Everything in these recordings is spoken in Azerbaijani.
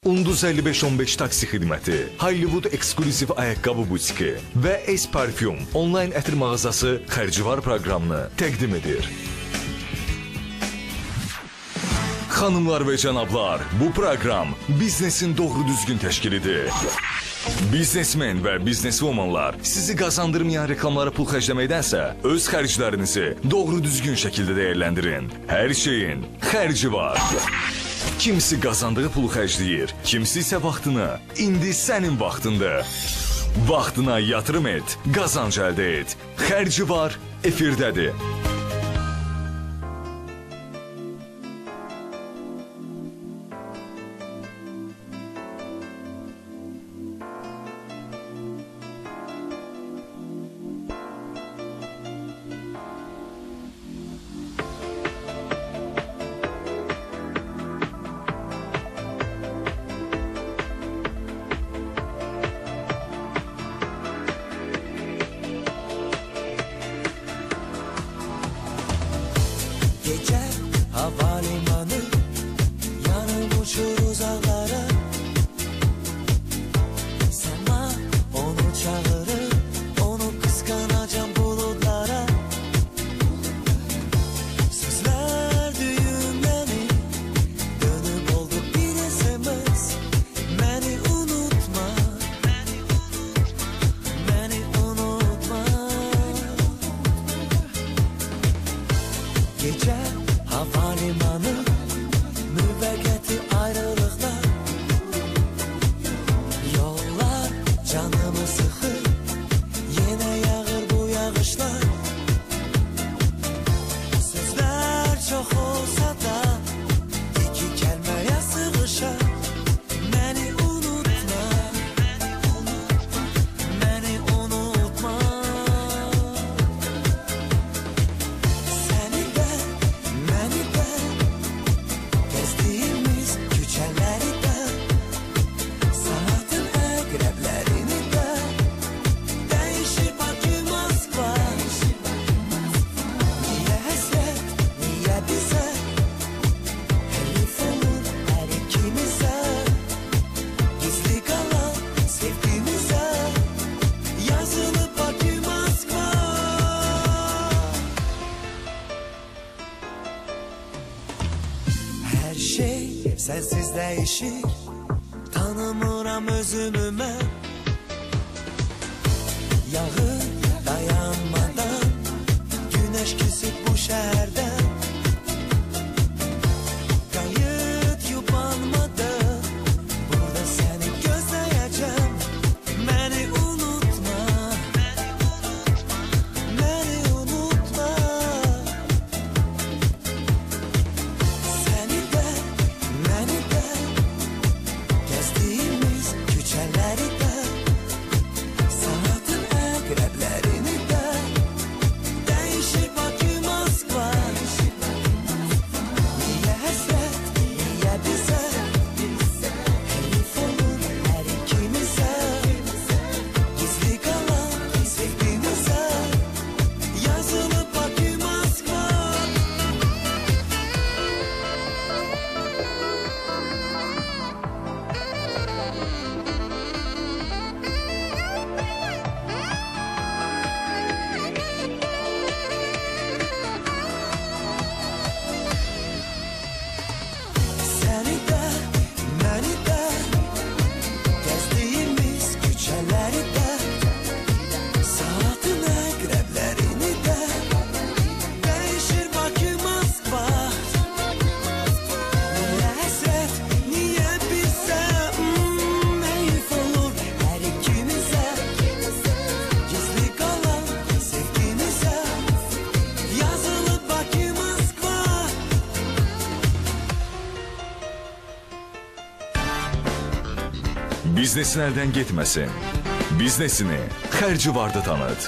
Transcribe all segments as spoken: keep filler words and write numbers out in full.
Unduz əlli beş on beş taksi xidməti, Hollywood ekskluziv ayaqqabı butiki və S Parfum onlayn ətir mağazası Xərcivar proqramını təqdim edir. Xanımlar və cənablar, bu proqram biznesin doğru düzgün təşkilidir. Biznesmen və bizneswomanlar sizi qazandırmayan reklamlara pul xərcləməkdənsə, öz xərclərinizi doğru düzgün şəkildə dəyərləndirin. Hər şeyin xərci var. Kimisi qazandığı pulu xərcləyir, kimisi isə vaxtını. İndi sənin vaxtındır. Vaxtına yatırım et, qazanc əldə et. Xərci var, efirdədir. Gece havalimanı, yanım uçur uzaklara. Sana onu çağırır, onu kıskanacağım bulutlara. Sözler düğümlenir, dönüp oldu bir S M S. Beni unutma, beni unutma. Gece havalimanı, müvəqqəti ayrılıqlar. Yollar canımı sıxır, yenə yağır bu yağışlar. Sözlər çox olsa da, iki kəlməyə sığışar. Məni unutma, məni unutma. Səni də, məni də, gəzdiyimiz küçələri də, saatın əqrəblərini də, dəyişir Bakı, Moskva. Niyə həsrət, niyə bizə, həlif olur hər ikimizə, gizli qalan sevgimizə, yazılıb Bakı, Moskva. Hər şey sənsiz dəyişir, tanımıram özümü mən. Yağır dayanmadan, günəş küsüb bu şəhərdən. Qayıt yubanmadan, burada səni gözləyəcəm. Məni unutma, məni unutma. Səni də, məni də, gəzdiyimiz küçələri də, saatın əqrəblərini də, dəyişir Bakı, Moskva. Niyə həsrət, niyə bizə, həlif olur hər ikimizə, gizli qalan sevgimizə, yazılıb Bakı, Moskva. Səni də, məni də, gəzdiyimiz küçələri də, saatın əqrəblərini də, dəyişir Bakı, Moskva. Niyə həsrət, niyə bizə, mm, heyf olur hər ikimizə, gizli qalan sevgimizə, yazılıb Bakı, Moskva. Biznesin əldən getməsin. Biznesini Xərcivarda tanıt.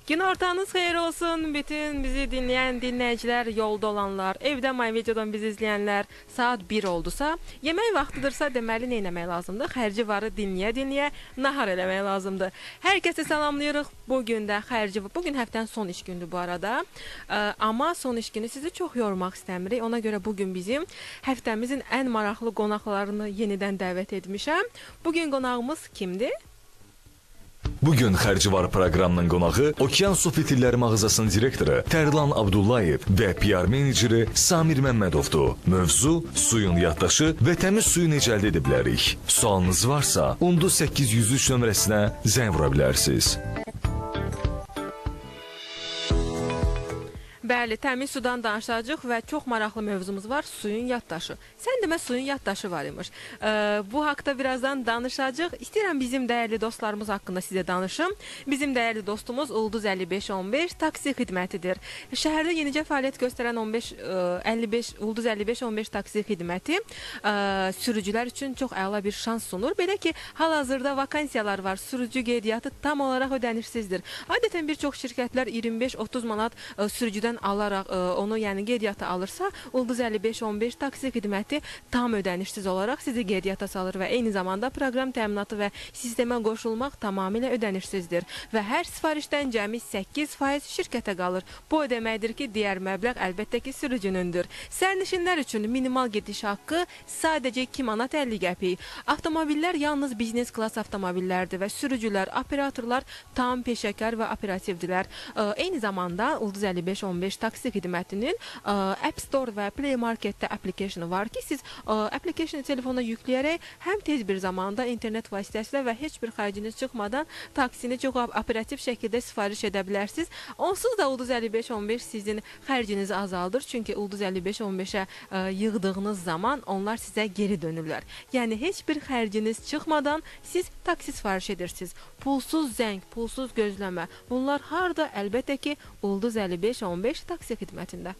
Günortanız xeyir olsun bütün bizi dinleyen dinləyicilər, yolda olanlar, evdə My Videodan bizi izləyənlər. Saat bir oldusa, yemək vaxtıdırsa deməli nə etmək lazımdır? Xərci varı dinləyə-dinləyə nahar eləmək lazımdır. Hər kəsi salamlayırıq. Bugün də xərci, bugün həftənin son iş gündür bu arada. Ə, amma son iş günü sizi çox yormaq istəmirik. Ona görə bugün bizim həftəmizin ən maraqlı qonaqlarını yenidən dəvət etmişəm. Bugün qonağımız kimdir? Bugün Xərci var proqramının qonağı Okean Su Fitilləri mağazasının direktoru Tərlan Abdullayev və P R meneceri Samir Məmmədovdur. Mövzu suyun yaddaşı və təmiz suyu necə əldə edə bilərik? Sualınız varsa, Undu səkkiz yüz üç nömrəsinə zəng vura bilərsiniz. Bəli, təmiz sudan danışacağıq və çox maraqlı mövzumuz var, suyun yaddaşı. Sən demə suyun yaddaşı var imiş. Ee, bu haqda birazdan danışacağıq. İstəyirəm bizim dəyərli dostlarımız haqqında sizə danışım. Bizim dəyərli dostumuz Ulduz əlli beş on beş taksi xidmətidir. Şəhərdə yenicə fəaliyyət göstərən on beş əlli beş Ulduz əlli beş on beş taksi xidməti ə, sürücülər üçün çox əla bir şans sunur. Belə ki, hal-hazırda vakansiyalar var. Sürücü qeydiyyatı tam olaraq ödənişsizdir. Adətən bir çox şirkətlər iyirmi beş otuz manat ə, sürücüdən alaraq ə, onu, yəni qeydiyyata alırsa, Ulduz əlli beş on beş taksi xidməti tam ödənişsiz olaraq sizi qeydiyyata salır və eyni zamanda proqram təminatı və sistemə qoşulmaq tamamilə ödənişsizdir və hər sifarişdən cəmi səkkiz faiz şirkətə qalır. Bu o deməkdir ki, digər məbləğ əlbəttə ki, sürücünündür. Sərnişinlər üçün minimal gediş haqqı sadəcə iki manat əlli qəpik. Avtomobillər yalnız biznes klass avtomobillərdir və sürücülər, operatorlar tam peşəkar və operativdirlər. Ə, eyni zamanda Ulduz əlli beş on beş taksi xidmətinin ə, App Store və Play Marketdə application var ki, siz ə, applicationı telefona yükləyərək həm tez bir zamanda internet vasitəsilə və heç bir xərciniz çıxmadan taksini çox operativ şəkildə sifariş edə bilərsiniz. Onsuz da Ulduz əlli beş on beş sizin xərcinizi azaldır. Çünki Ulduz əlli beş on beşə ə, yığdığınız zaman onlar sizə geri dönürlər. Yəni heç bir xərciniz çıxmadan siz taksi sifariş edirsiniz. Pulsuz zəng, pulsuz gözləmə. Bunlar harda? Əlbəttə ki, Ulduz əlli beş on beş taksi xidmətində.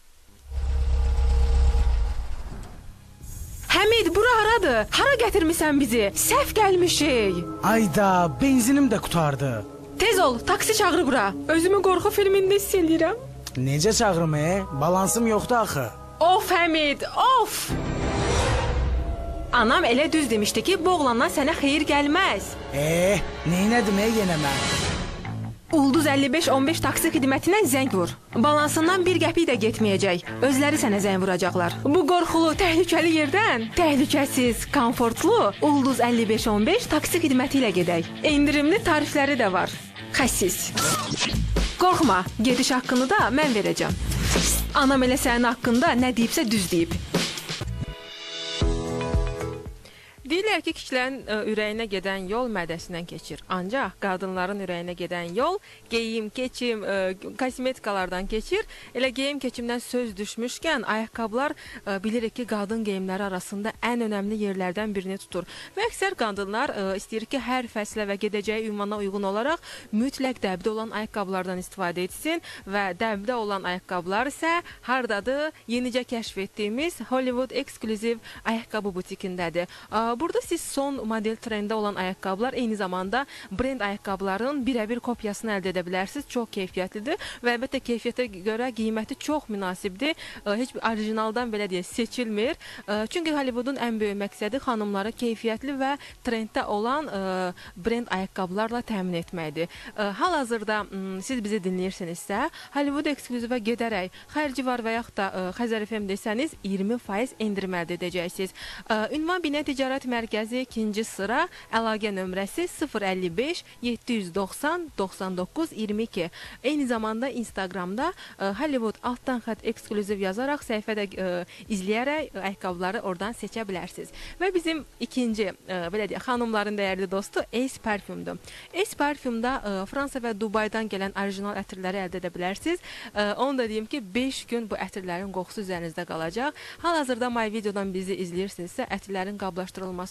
Həmid, bura haradır? Hara gətirmisən bizi? Səhv gəlmişik. Ayda, benzinim də qutardı. Tez ol, taksi çağır bura. Özümü qorxu filmində hiss edirəm. Necə çağırım, e? Balansım yoxdur axı. Of Həmid, of! Anam elə düz demişdi ki, bu oğlandan sənə xeyir gəlməz. Eh, neynədim e yenə mən? Ulduz əlli beş on beş taksi xidmətinə zəng vur. Balansından bir qəpik də getməyəcək. Özləri sənə zəng vuracaqlar. Bu qorxulu, təhlükəli yerdən təhlükəsiz, komfortlu Ulduz əlli beş on beş taksi xidməti ilə gedək. Endirimli tarifləri də var. Xəsis. Qorxma, gediş haqqını da mən verəcəm. Anam elə sənin haqqında nə deyibsə düz deyib. Deyirlər ki, kişilərin ə, ürəyinə gedən yol mədəsindən keçir. Ancaq qadınların ürəyinə gedən yol geyim, keçim, ə, kosmetikalardan keçir. Elə geyim, keçimdən söz düşmüşkən, ayaqqabılar ə, bilirik ki, qadın geyimləri arasında ən önəmli yerlərdən birini tutur. Və əksər qadınlar ə, istəyir ki, hər fəslə və gedəcəyi ünvana uyğun olaraq mütləq dəbdə olan ayaqqabılardan istifadə etsin və dəbdə olan ayaqqabılar isə hardadır? Yenicə kəşf etdiyimiz Hollywood Exclusive ayaqqabı butikindədir. Ə, Burada siz son model trendə olan ayaqqabılar, eyni zamanda brend ayaqqabıların birəbir kopyasını əldə edə bilərsiniz. Çox keyfiyyətlidir və əlbəttə keyfiyyətə görə qiyməti çox münasibdir. Heç bir orijinaldan belə deyə seçilmir. Çünki Hollywoodun ən böyük məqsədi xanımları keyfiyyətli və trenddə olan brend ayaqqabılarla təmin etməkdir. Hal-hazırda siz bizi dinləyirsinizsə, Hollywood Exclusive-ə gedərək xərci var və yaxud da Xəzər F M desəniz iyirmi faiz endirim əldə edəcəksiniz. Ünvan Binə Ticarət Mərkəzi ikinci sıra, əlaqə nömrəsi sıfır əlli beş yeddi yüz doxsan doxsan doqquz iyirmi iki. Eyni zamanda Instagramda ə, Hollywood altdan xətt ekskluziv yazaraq səhifədə ə, izləyərək ə, ayaqqabıları oradan seçə bilərsiniz. Və bizim ikinci ə, belə deyək, xanımların dəyərli dostu Ace Parfumdur. Ace Parfumda ə, Fransa və Dubaydan gələn orijinal ətirləri əldə edə bilərsiniz. Ə, onu da deyim ki, beş gün bu ətirlərin qoxusu üzərinizdə qalacaq. Hal-hazırda My Videodan bizi izləyirsinizsə, ətirlərin qablaşdırılmasını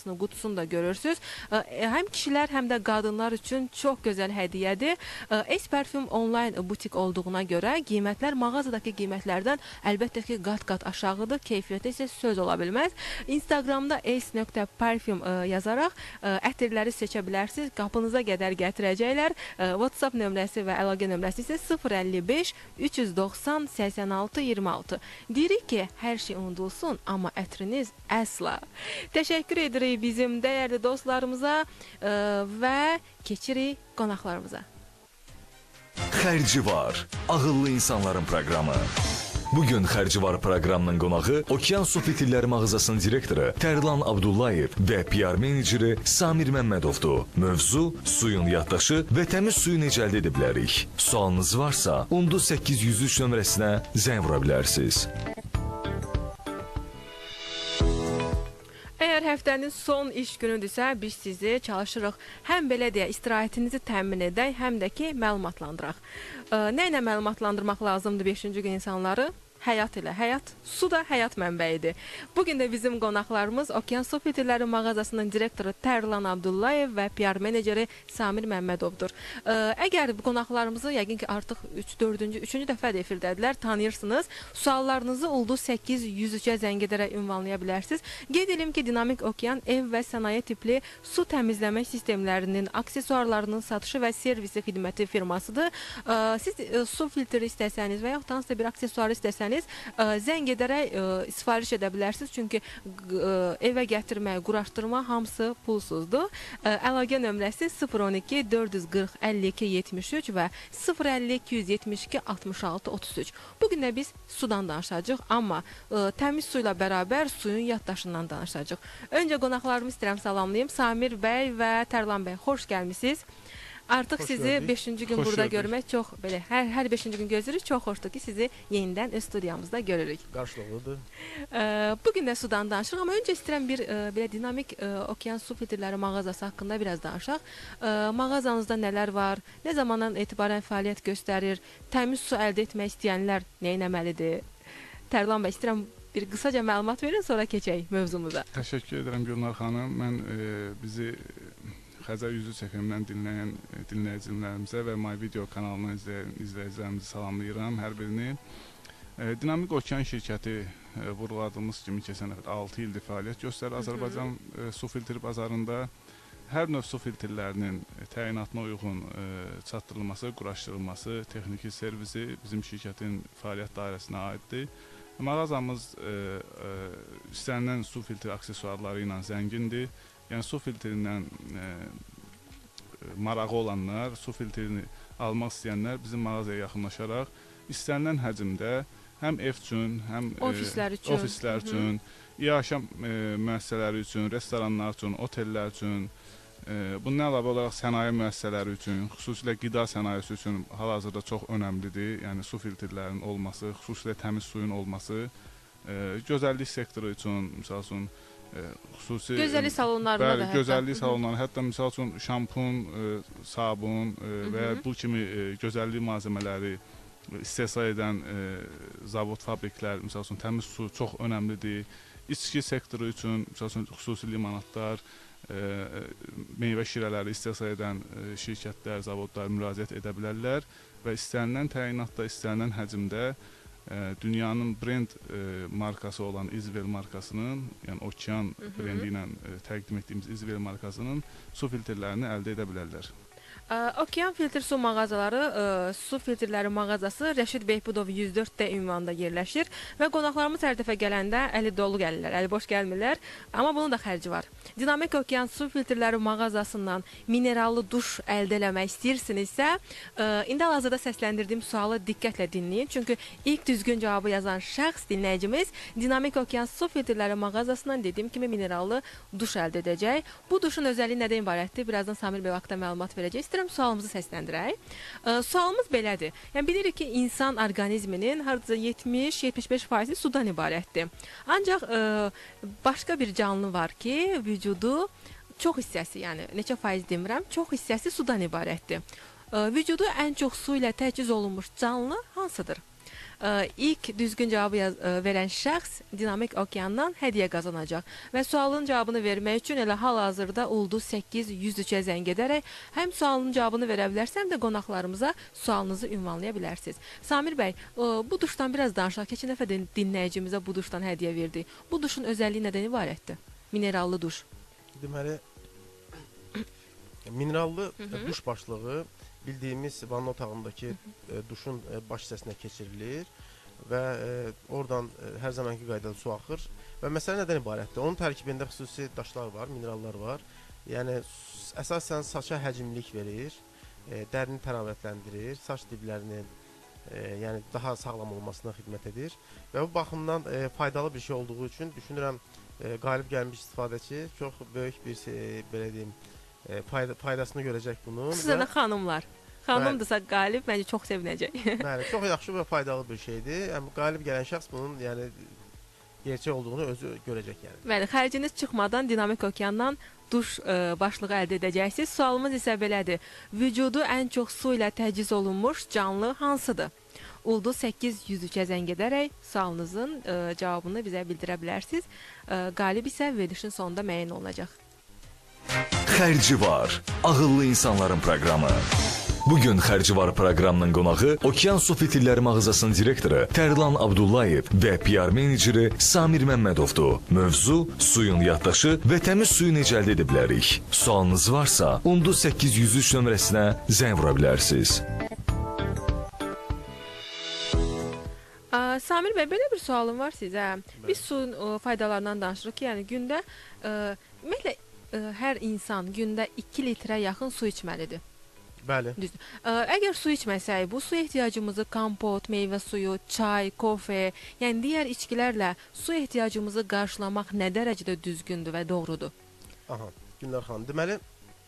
formasını, qutusunu da görürsünüz. Həm kişilər, həm də qadınlar üçün çox gözəl hədiyyədir. Ace Parfüm online butik olduğuna görə qiymətlər mağazadakı qiymətlərdən əlbəttə ki, qat-qat aşağıdır. Keyfiyyəti isə söz ola bilməz. Instagramda ace.parfüm yazaraq ətirləri seçə bilərsiniz. Qapınıza qədər gətirəcəklər. WhatsApp nömrəsi və əlaqə nömrəsi isə sıfır əlli beş üç yüz doxsan səksən altı iyirmi altı. Deyirik ki, hər şey unudulsun, amma ətriniz əsla. Təşəkkür edirik bizim dəyərli dostlarımıza və keçirik qonaqlarımıza. Xərci var, ağıllı insanların proqramı. Bugün Xərci var proqramının qonağı Okean Su Fitilləri mağazasının direktoru Tərlan Abdullayev və P R meneceri Samir Məmmədovdur. Mövzu suyun yaddaşı və təmiz suyu necə əldə edə bilərik? Sualınız varsa, on səkkiz yüz üç nömrəsinə zəng vura bilərsiniz. Əgər həftənin son iş günüdürsə, biz sizi çalışırıq həm belə deyə istirahətinizi təmin edək, həm də ki, məlumatlandıraq. Nə ilə məlumatlandırmaq lazımdır beşinci gün insanları? Həyat ilə. Həyat, su da həyat mənbəyidir. Bugün də bizim qonaqlarımız Okean Su Fitilləri mağazasının direktoru Tərlan Abdullayev və P R meneceri Samir Məmmədovdur. Əgər qonaqlarımızı yəqin ki, artıq üç dördüncü, üçüncü dəfə də efirdədirlər, tanıyırsınız. Suallarınızı ulduz səkkiz yüz üçə zəng edərək ünvanlaya bilərsiniz. Qeyd edim ki, Dinamik Okean ev və sənaye tipli su təmizləmə sistemlərinin, aksesuarlarının satışı və servisi xidməti firmasıdır. Siz su filtri istəsəniz və yaxud hansısa bir aksesuarı istəsəniz, zəng edərək sifariş edə bilərsiniz. Çünki evə gətirmə, quraşdırma hamısı pulsuzdur. Əlaqə nömrəsi sıfır on iki dörd yüz qırx əlli iki yetmiş üç və sıfır əlli iki yüz yetmiş iki altmış altı otuz üç. Bugün də biz sudan danışacağıq, amma təmiz su ilə bərabər suyun yaddaşından danışacağıq. Öncə qonaqlarımı istəyirəm salamlayım. Samir bəy və Tərlan bəy, xoş gəlmisiniz. Artıq sizi beşinci gün burada görmək çox belə, hər, hər beşinci gün gözləyirik. Çox xoşdur ki, sizi yenidən öz studiyamızda görürük. Qarşılıqlıdır. Bugün də sudan danışırıq, amma öncə istəyirəm bir belə dinamik Okean Su Fitilləri mağazası haqqında biraz danışaq. Mağazanızda nələr var, nə zamandan etibarən fəaliyyət göstərir, təmiz su əldə etmək istəyənlər nə etməlidir? Tərlan bəy, istəyirəm bir qısaca məlumat verin, sonra keçək mövzumuza. Təşəkkür edirəm Gülnar xanım. Mən e, bizi Xəzər yüz üç F M-dən dinləyən dinləyicilərimizə və My Video kanalının izləyən izləyicilərimizi salamlayıram hər birini. E, Dinamik Okean şirkəti e, vurğuladığımız kimi keçən altı ildir fəaliyyət göstərir Azərbaycan e, su filtri bazarında. Hər növ su filtrlərinin təyinatına uyğun e, çatdırılması, quraşdırılması, texniki servisi bizim şirkətin fəaliyyət dairəsinə aiddir. Mağazamız e, e, istənilən su filtri aksesuarları ilə zəngindir. Yəni su filtrindən e, marağı olanlar, su filtrini almaq istəyənlər bizim mağazaya yaxınlaşaraq istənilən həcmdə həm ev üçün, həm ofislər üçün, e, ofislər üçün, yaşam e, müəssisələri üçün, restoranlar üçün, otellər üçün, e, bundan əlavə olaraq sənaye müəssisələri üçün, xüsusilə qida sənayesi üçün hal-hazırda çox önəmlidir. Yəni su filtrlərinin olması, xüsusilə təmiz suyun olması, e, gözəllik sektoru üçün, misal üçün, E, xüsusi gözəllik salonlarında bəli, da hətta. Gözəllik salonları, hətta misal üçün şampun, e, sabun e, və ya bu kimi e, gözəllik malzəmələri istehsal edən e, zavod, fabriklər, misal üçün təmiz su çox önəmlidir. İçki sektoru üçün, misal üçün xüsusi limonadlar, e, meyvə şirələri istehsal edən e, şirkətlər, zavodlar müraciət edə bilərlər və istənilən təyinatda, istənilən həcmdə dünyanın brend e, markası olan İzvel markasının, yəni Okean brendi ilə e, təqdim etdiyimiz İzvel markasının su filtrlərini əldə edə bilərlər. Okean Filtr Su mağazaları, Su Filtrləri mağazası Rəşid Behbudov yüz dörd D ünvanında yerləşir və qonaqlarımız hər dəfə gələndə əli dolu gəlirlər, əli boş gəlmirlər, amma bunun da xərci var. Dinamik Okean Su Filtrləri mağazasından minerallı duş əldə eləmək istəyirsinizsə, indi hal-hazırda səsləndirdiyim sualı diqqətlə dinləyin, çünki ilk düzgün cavabı yazan şəxs dinləyicimiz Dinamik Okean Su Filtrləri mağazasından dediyim kimi minerallı duş əldə edəcək. Bu duşun özəlliyi nədən ibarətdir? Birazdan Samir bəy vaxtda məlumat verəcək. İstəyirəm sualımızı səsləndirək. E, sualımız belədir. Yəni bilirik ki, insan orqanizminin hardasa yetmiş yetmiş beş faizi sudan ibarətdir. Ancaq e, başqa bir canlı var ki, vücudu çox hissəsi, yəni neçə faiz demirəm, çox hissəsi sudan ibarətdir. E, vücudu ən çox su ilə təchiz olunmuş canlı hansıdır? Ə, ilk düzgün cavabı yaz, ə, verən şəxs Dinamik Okeandan hədiyyə qazanacaq. Və sualın cavabını vermək üçün elə hal-hazırda Ulduz səkkiz yüz üçə zəng edərək həm sualın cavabını verə bilərsiniz, həm də qonaqlarımıza sualınızı ünvanlaya bilərsiniz. Samir bəy, ə, bu duşdan biraz danışaq. Keçən dəfə də dinləyicimizə bu duşdan hədiyyə verdik. Bu duşun özəlliyi nədən ibarətdir? Minerallı duş. Deməli, minerallı Hı -hı. duş başlığı bildiyimiz vanna otağındakı e, duşun e, baş hissəsinə keçirilir və e, oradan e, hər zamanki qaydada su axır və məsələ nədən ibarətdir? Onun tərkibində xüsusi daşlar var, minerallar var. Yəni əsasən saça həcmlik verir, e, dərini təravətləndirir, saç diblərinin e, yəni daha sağlam olmasına xidmət edir və bu baxımdan e, faydalı bir şey olduğu üçün düşünürəm e, qalib gəlmiş istifadəçi çox böyük bir e, belə deyim e, fayda, faydasını görəcək bunun. Xüsusən də xanımlar. Xanımdırsa qalib məncə çox sevinəcək. Bəli, çox yaxşı və faydalı bir şeydir. Yəni qalib gələn şəxs bunun yəni gerçək olduğunu özü görəcək yəni. Bəli, xərciniz çıxmadan Dinamik Okeandan duş ə, başlığı əldə edəcəksiniz. Sualımız isə belədir. Vücudu ən çox su ilə təchiz olunmuş canlı hansıdır? Ulduz səkkiz yüz üçə zəng edərək sualınızın ə, cavabını bizə bildirə bilərsiniz. Ə, qalib isə verilişin sonunda müəyyən olunacaq. Xərci var. Ağıllı insanların proqramı. Bugün Xərci var proqramının qonağı Okean Su Fitilləri mağazasının direktoru Tərlan Abdullayev və P R meneceri Samir Məmmədovdur. Mövzu suyun yaddaşı və təmiz suyu necə əldə edə bilərik? Sualınız varsa Ulduz səkkiz yüz üç nömrəsinə zəng vura bilərsiniz. Ə, Samir bəy, belə bir sualım var sizə. Biz suyun ə, faydalarından danışırıq ki, yəni gündə ə, ümumiyyətlə ə, hər insan gündə iki litrə yaxın su içməlidir. Bəli. Düzdür. Ə, əgər su içməsək, bu su ehtiyacımızı kompot, meyvə suyu, çay, kofe, yəni digər içkilərlə su ehtiyacımızı qarşılamaq nə dərəcədə düzgündür və doğrudur? Aha, Günlər xanım. Deməli,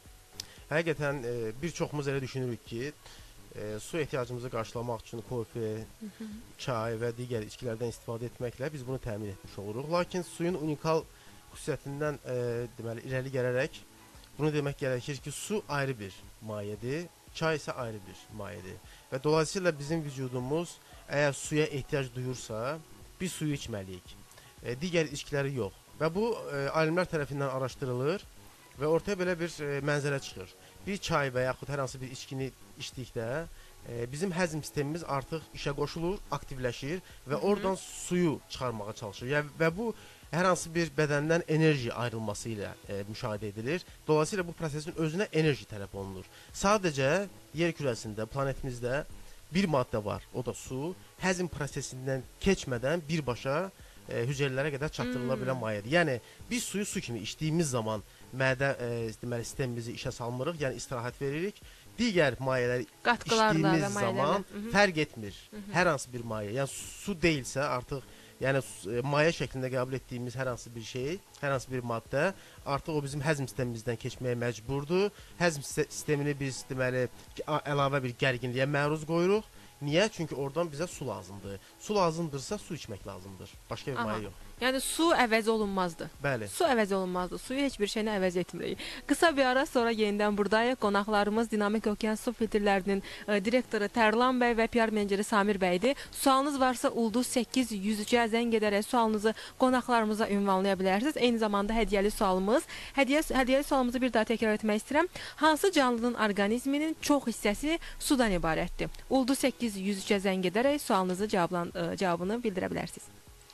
həqiqətən e, bir çoxumuz elə düşünürük ki, e, su ehtiyacımızı qarşılamaq üçün kofe, Hı -hı. çay və digər içkilərdən istifadə etməklə biz bunu təmin etmiş oluruq. Lakin suyun unikal xüsusiyyətindən e, deməli irəli gələrək bunu demək gərəkir ki, su ayrı bir mayedir, çay isə ayrı bir mayedir. Və dolayısıyla bizim vücudumuz əgər suya ehtiyac duyursa, biz suyu içməliyik. E, digər içkiləri yox. Və bu e, alimlər tərəfindən araşdırılır və ortaya belə bir e, mənzərə çıxır. Bir çay və yaxud hər hansı bir içkini içdikdə e, bizim həzm sistemimiz artıq işə qoşulur, aktivləşir və Hı -hı. oradan suyu çıxarmağa çalışır. Yəni, və bu hər hansı bir bədəndən enerji ayrılması ilə e, müşahidə edilir. Dolayısıyla bu prosesin özünə enerji tələb olunur. Sadəcə yer kürəsində, planetimizdə bir maddə var, o da su. Həzm prosesindən keçmədən birbaşa e, hüceyrələrə qədər çatdırıla bilən hmm. mayedir. Yəni biz suyu su kimi içdiyimiz zaman mədə e, deməli sistemimizi işə salmırıq, yəni istirahət veririk. Digər mayələri içdiyimiz zaman Hı -hı. fərq etmir. Hı -hı. Hər hansı bir maye, yəni su deyilsə artıq yəni maye şəklində qəbul etdiyimiz hər hansı bir şey, hər hansı bir maddə artıq o bizim həzm sistemimizdən keçməyə məcburdur. Həzm sistemini biz deməli əlavə bir gərginliyə məruz qoyuruq. Niyə? Çünki oradan bizə su lazımdır. Su lazımdırsa su içmək lazımdır. Başqa bir Aha. maye yox. Yəni su əvəz olunmazdı. Bəli. Su əvəz olunmazdı. Suyu heç bir şeylə əvəz etmirik. Qısa bir ara sonra yenidən buradayıq. Qonaqlarımız Dinamik Okean Su Filtrlərinin e, direktoru Tərlan bəy və P R meneceri Samir bəydir. Sualınız varsa Ulduz səkkiz yüz üçə zəng edərək sualınızı qonaqlarımıza ünvanlaya bilərsiniz. Eyni zamanda hədiyyəli sualımız. Hədiyyə hədiyyəli sualımızı bir daha təkrar etmək istəyirəm. Hansı canlının orqanizminin çox hissəsi sudan ibarətdir? Ulduz səkkiz yüz üçə zəng edərək sualınızı cavablan, e, cavabını bildirə bilərsiniz.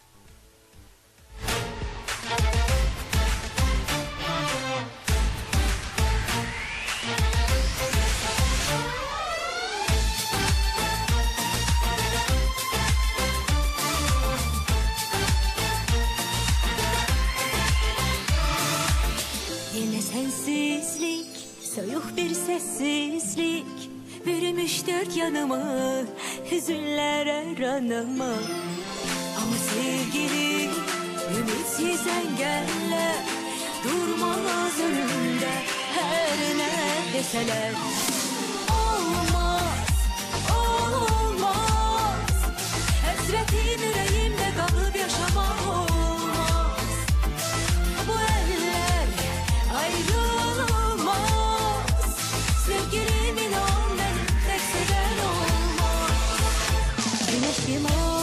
Yine sensizlik, soyuk bir sessizlik bürümüş dört yanımı, hüzünlere ranımı. Ama sevgilim, ümitsiz engeller durmaz önümde her ne deseler. Olmaz, olmaz, hasretin yüreğimde kalıp yaşamak olmaz. Bu eller ayrılmaz, sevgilimin ol benim tek seven olmaz. Güneşim ol.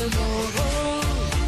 balım ol.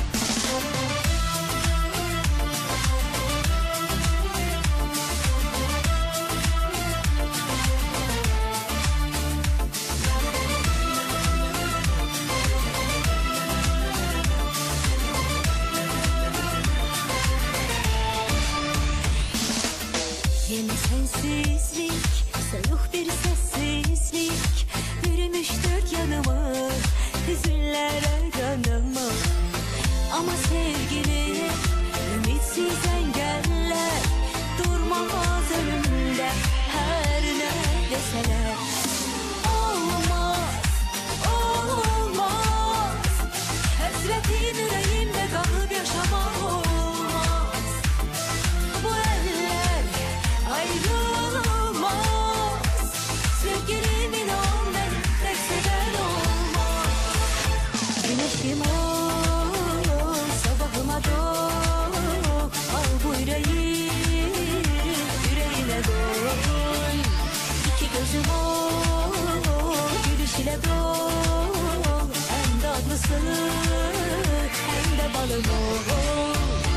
Yeni sensizlik, soğuk bir sessizlik bürümüş dört yanımı, hüzünlere kanımı. Ama sevgili, ümitsiz engeller durmaz önümde, her ne deseler. Olmaz, olmaz, hasretin yüreğimde kalıp yaşamak olmaz. Bu eller ayrılmaz, sevgilimin ol, ben tek seven olmaz. Güneşim ol, sabahıma doğ, al bu yüreği, yüreğine doy. İki gözüm ol, gülüş ile dol, hem tatlısı hem de balım ol.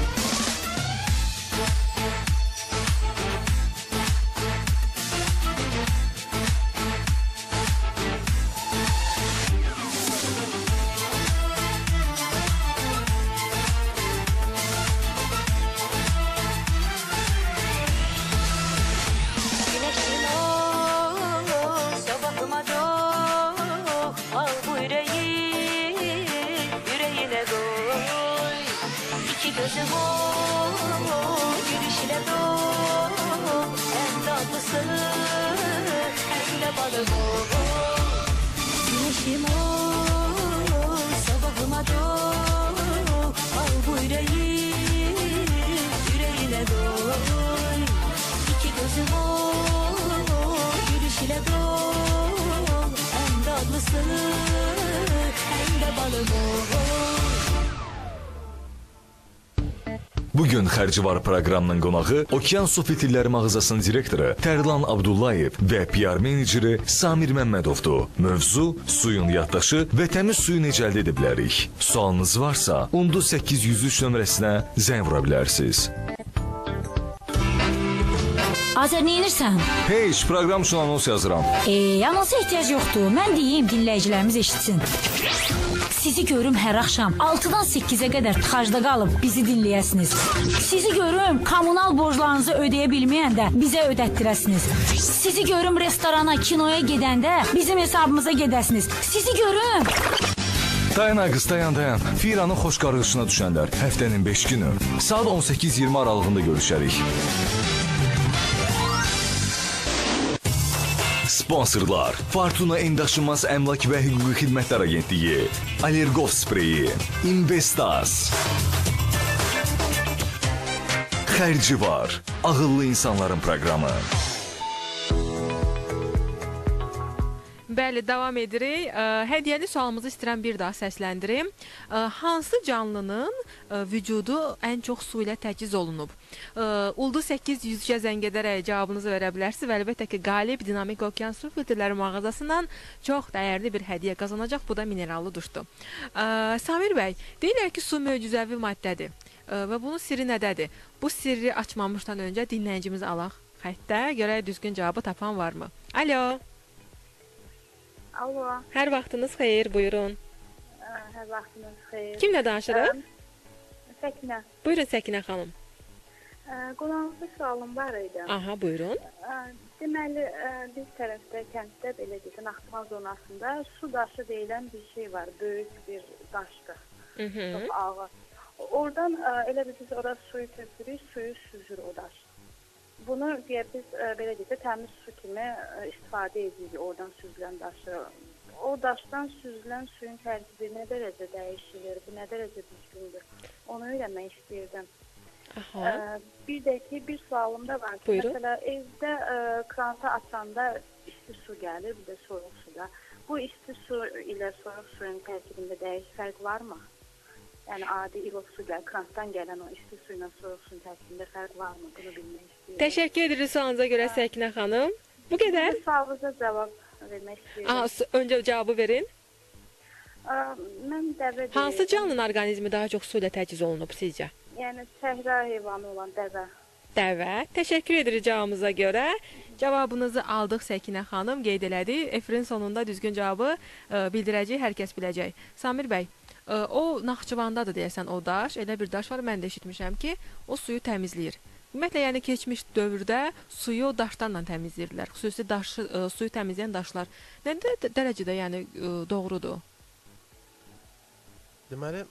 Güneşim ol, sabahıma doğ, al bu yüreği, yüreğine doy. İki gözüm ol, gülüş ile dol, hem tatlısı hem de balım ol. Güneşim ol, sabahıma doğ, al bu yüreği, yüreğine doy. İki gözüm ol, gülüş ile dol, hem tatlısı hem de balım ol. Bugün Xərci var proqramının qonağı Okean Su Fitilləri mağazasının direktoru Tərlan Abdullayev və P R meneceri Samir Məmmədovdur. Mövzu suyun yaddaşı və təmiz suyu necə əldə edə bilərik? Sualınız varsa, Undu səkkiz yüz üç nömrəsinə zəng vura bilərsiniz. Azər, neyinirsən? Heç, proqram üçün anons yazıram. Eee, anonsa ehtiyac yoxdur. Mən deyim, dinləyicilərimiz eşitsin. Sizi görüm hər axşam altıdan səkkizə qədər tıxacda qalıb bizi dinləyəsiniz. Sizi görüm kommunal borclarınızı ödəyə bilməyəndə bizə ödətdirəsiniz. Sizi görüm restorana, kinoya gedəndə bizim hesabımıza gedəsiniz. Sizi görüm. Dayan ay qız, dayan, dayan. Firanın xoş qarğışına düşənlər həftənin beş günü saat on səkkiz iyirmi aralığında görüşərik. Sponsorlar: Fortuna Endaşınmaz Əmlak və Hüquqi Xidmətlər Agentliyi, Allergov Spreyi, Investas, Xərci var, ağıllı insanların proqramı. Bəli, davam edirik. Hədiyyəli sualımızı istəyirəm bir daha səsləndirim. Hansı canlının vücudu ən çox su ilə təchiz olunub? Uldu səkkiz yüz üçə zəng edərək cavabınızı verə bilərsiniz və əlbəttə ki, qalib Dinamik Okean Su Filtrləri mağazasından çox dəyərli bir hədiyyə qazanacaq. Bu da minerallı duşdur. Samir bəy, deyirlər ki, su möcüzəvi maddədir və bunun sirri nədədir? Bu sirri açmamışdan öncə dinləyicimizi alaq xəttə, görək düzgün cavabı tapan varmı? Alo. Alo. Hər vaxtınız xeyir, buyurun. Hər vaxtınız xeyir. Kimlə danışırıq? Səkinə. Buyurun Səkinə xanım. Qonağınızda sualım var idi. Aha, buyurun. Deməli, biz tərəfdə, kənddə belə deyək, Naxçıvan zonasında su daşı deyilən bir şey var. Böyük bir daşdır. Çox ağır. Oradan elə biz ora suyu tökürük, suyu süzür o daş. Bunu deyə biz belə deyək, təmiz su kimi istifadə edirik oradan süzülən daşı. O daşdan süzülən suyun tərkibi nə dərəcə dəyişilir, bu nə dərəcə düzgündür? Onu öyrənmək istəyirdim. Aha. Bir də ki, bir sualım da var ki, buyurun. Məsələ evdə krantı açanda isti su gəlir, bir də soyuq su da. Bu isti su ilə soyuq suyun tərkibində dəyişik fərq varmı? Yəni adi ilıq su gəl, krantdan gələn o isti su ilə soyuq suyun tərkibində fərq varmı? Bunu bilmək istəyirəm. Təşəkkür edirik sualınıza görə Səkinə xanım. Bu qədər. Bu sualınıza cavab vermək istəyirəm. Aha, öncə cavabı verin. Ə, Mən dəvə Hansı deyirəm. canlının orqanizmi daha çox su ilə təchiz olunub sizcə? Yəni səhra heyvanı olan dəvə. Dəvə. Təşəkkür edirik cavabınıza görə. Cavabınızı aldıq Səkinə xanım, qeyd elədi. Efirin sonunda düzgün cavabı ə, bildirəcək, hər kəs biləcək. Samir bəy, ə, o Naxçıvandadır deyəsən o daş. Elə bir daş var, mən də eşitmişəm ki, o suyu təmizləyir. Ümumiyyətlə, yəni keçmiş dövrdə suyu daşlarla təmizləyirdilər. Xüsusi daşı, ə, suyu təmizləyən daşlar. Nə də dərəcədə yəni ə, doğrudur? Deməli,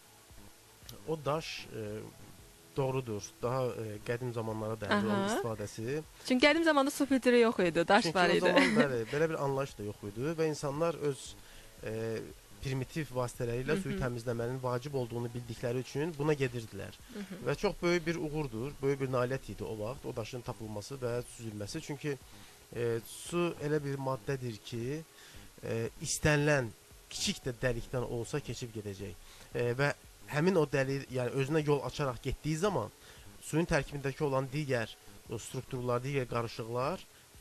o daş e, doğrudur. Daha e, qədim zamanlara dayanır onun istifadəsi. Çünki qədim zamanda su filtri yox idi, daş Çünki var idi. o zaman bəli, belə bir anlayış da yox idi və insanlar öz e, primitiv vasitələri ilə suyu təmizləmənin vacib olduğunu bildikləri üçün buna gedirdilər. Hı -hı. Və çox böyük bir uğurdur, böyük bir nailiyyət idi o vaxt, o daşın tapılması və süzülməsi. Çünki e, su elə bir maddədir ki, e, istənilən kiçik də dəlikdən olsa keçib gedəcək. E, və həmin o dəlik, yəni özünə yol açaraq getdiyi zaman suyun tərkibindəki olan digər o strukturlar, digər qarışıqlar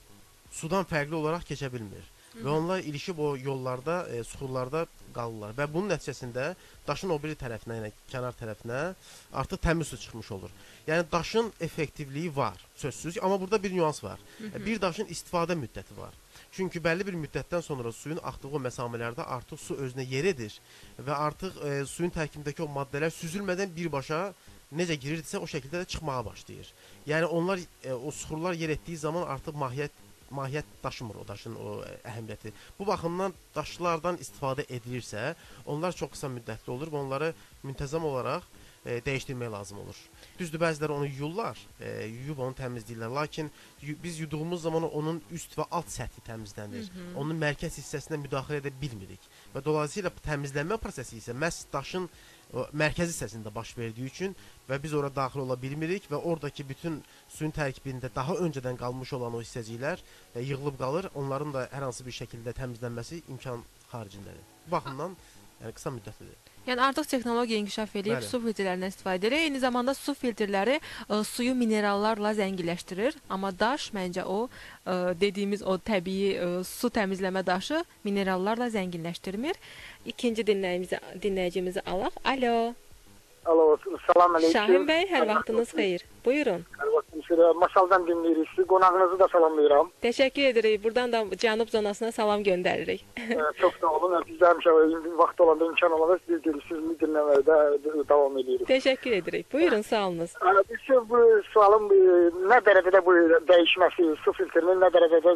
sudan fərqli olaraq keçə bilmir. Hı -hı. Və onlar ilişib o yollarda, e, suxurlarda qalırlar və bunun nəticəsində daşın o biri tərəfinə, yəni kənar tərəfinə artıq təmiz su çıxmış olur. Yəni daşın effektivliyi var, sözsüz, amma burada bir nüans var. Hı -hı. Bir daşın istifadə müddəti var. Çünki bəlli bir müddətdən sonra suyun axdığı o məsamələrdə artıq su özünə yer edir və artıq e, suyun tərkibindəki o maddələr süzülmədən birbaşa necə girirdisə o şəkildə də çıxmağa başlayır. Yəni onlar e, o suxurlar yer etdiyi zaman artıq mahiyyət mahiyyət daşımır o daşın o ə, əhəmiyyəti. Bu baxımdan daşlardan istifadə edilirsə, onlar çox qısa müddətli olur və onları müntəzəm olaraq e, dəyişdirmək lazım olur. Düzdür, bəziləri onu yuyurlar, e, yuyub onu təmizləyirlər. Lakin yu, biz yuduğumuz zaman onun üst və alt səthi təmizlənir. Hı -hı. Onun mərkəz hissəsinə müdaxilə edə bilmirik. Və dolayısıyla təmizlənmə prosesi isə məhz daşın o, mərkəzi hissəsində baş verdiyi üçün və biz ora daxil ola bilmirik və oradakı bütün suyun tərkibində daha öncədən qalmış olan o hissəciklər e, yığılıb qalır. Onların da hər hansı bir şəkildə təmizlənməsi imkan haricindədir. Bu baxımdan yəni qısa müddətlidir. Yəni artıq texnologiya inkişaf edib Bəli. su filtrlərindən istifadə edir. Eyni zamanda su filtrləri ə, suyu minerallarla zənginləşdirir. Amma daş məncə o ə, dediyimiz o təbii ə, su təmizləmə daşı minerallarla zənginləşdirmir. İkinci dinləyicimizi dinləyicimizi alaq. Alo. Alo, salam aleyküm. Şahin bəy, hər vaxtınız xeyir. Buyurun. Hər vaxtınız xeyir. Masaldan dinləyirik sizi. Qonağınızı da salamlayıram. Təşəkkür edirik. Buradan da cənub zonasına salam göndəririk. e, çox sağ olun. Biz də həmişə vaxt olanda imkan olanda siz sizi dinləməkdə davam edirik. Təşəkkür edirik. Buyurun, sağ olunuz. Biz bu sualın e, nə dərəcədə bu dəyişməsi, su filtrinin nə dərəcədə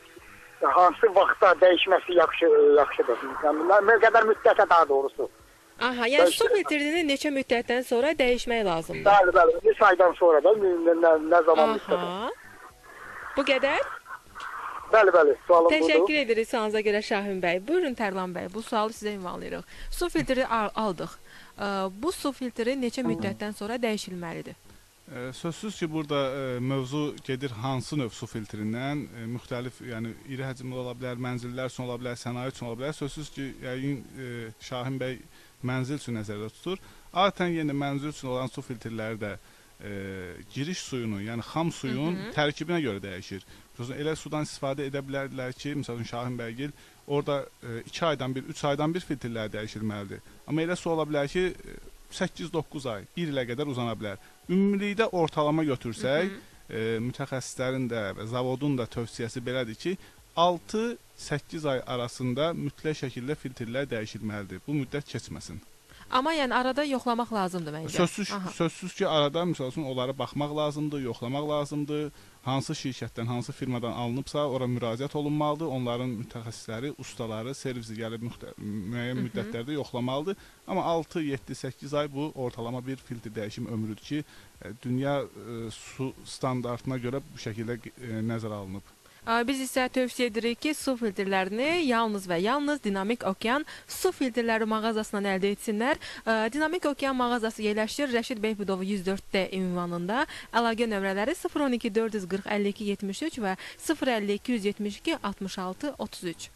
hansı vaxtda dəyişməsi yaxşı yaxşıdır? Yəni nə qədər müddətə daha doğrusu. Aha, yəni su filtrini neçə müddətdən sonra dəyişmək lazımdır? Bəli, bəli. Bir aydan sonra da nə, nə zaman müddətə? Bu qədər? Bəli, bəli. Sualım budur. Təşəkkür edirik sualınıza görə Şahin bəy. Buyurun Tərlan bəy, bu sualı sizə ünvanlayırıq. Su filtri aldıq. Bu su filtri neçə müddətdən sonra dəyişilməlidir? E, sözsüz ki, burada e, mövzu gedir hansı növ su filtrindən, e, müxtəlif, yəni iri həcmli ola bilər, mənzillər üçün ola bilər, sənaye üçün ola bilər. Sözsüz ki, yəqin e, Şahin bəy mənzil üçün nəzərdə tutur. Adətən yenə mənzil üçün olan su filtrləri də e, giriş suyunu, yəni xam suyun Hı -hı. tərkibinə görə dəyişir. Elə sudan istifadə edə bilərdilər ki, məsələn Şahin bəygil orada e, iki aydan bir, üç aydan bir filtrlər dəyişilməlidir. Amma elə su ola bilər ki, səkkiz doqquz ay, bir ilə qədər uzana bilər. Ümumilikdə ortalama götürsək, Hı -hı. e, mütəxəssislərin də və zavodun da tövsiyəsi belədir ki, altı səkkiz ay arasında mütləq şəkildə filtrlər dəyişilməlidir. Bu müddət keçməsin. Amma yəni arada yoxlamaq lazımdır məncə. Sözsüz, sözsüz ki, arada məsəl üçün onlara baxmaq lazımdır, yoxlamaq lazımdır. Hansı şirkətdən, hansı firmadan alınıbsa, ora müraciət olunmalıdır. Onların mütəxəssisləri, ustaları, servisi gəlib müəyyən müddətlərdə yoxlamalıdır. Amma altı, yeddi, səkkiz ay bu ortalama bir filtr dəyişim ömrüdür ki, dünya e, su standartına görə bu şəkildə e, nəzərə alınıb. Biz isə tövsiyə edirik ki, su filtrlərini yalnız və yalnız Dinamik Okean su filtrləri mağazasından əldə etsinlər. Dinamik Okean mağazası yerləşir Rəşid Beybudov yüz dörd D ünvanında. Əlaqə nömrələri sıfır on iki dörd yüz qırx əlli iki yetmiş üç və sıfır əlli iki yüz yetmiş iki altmış altı otuz üç.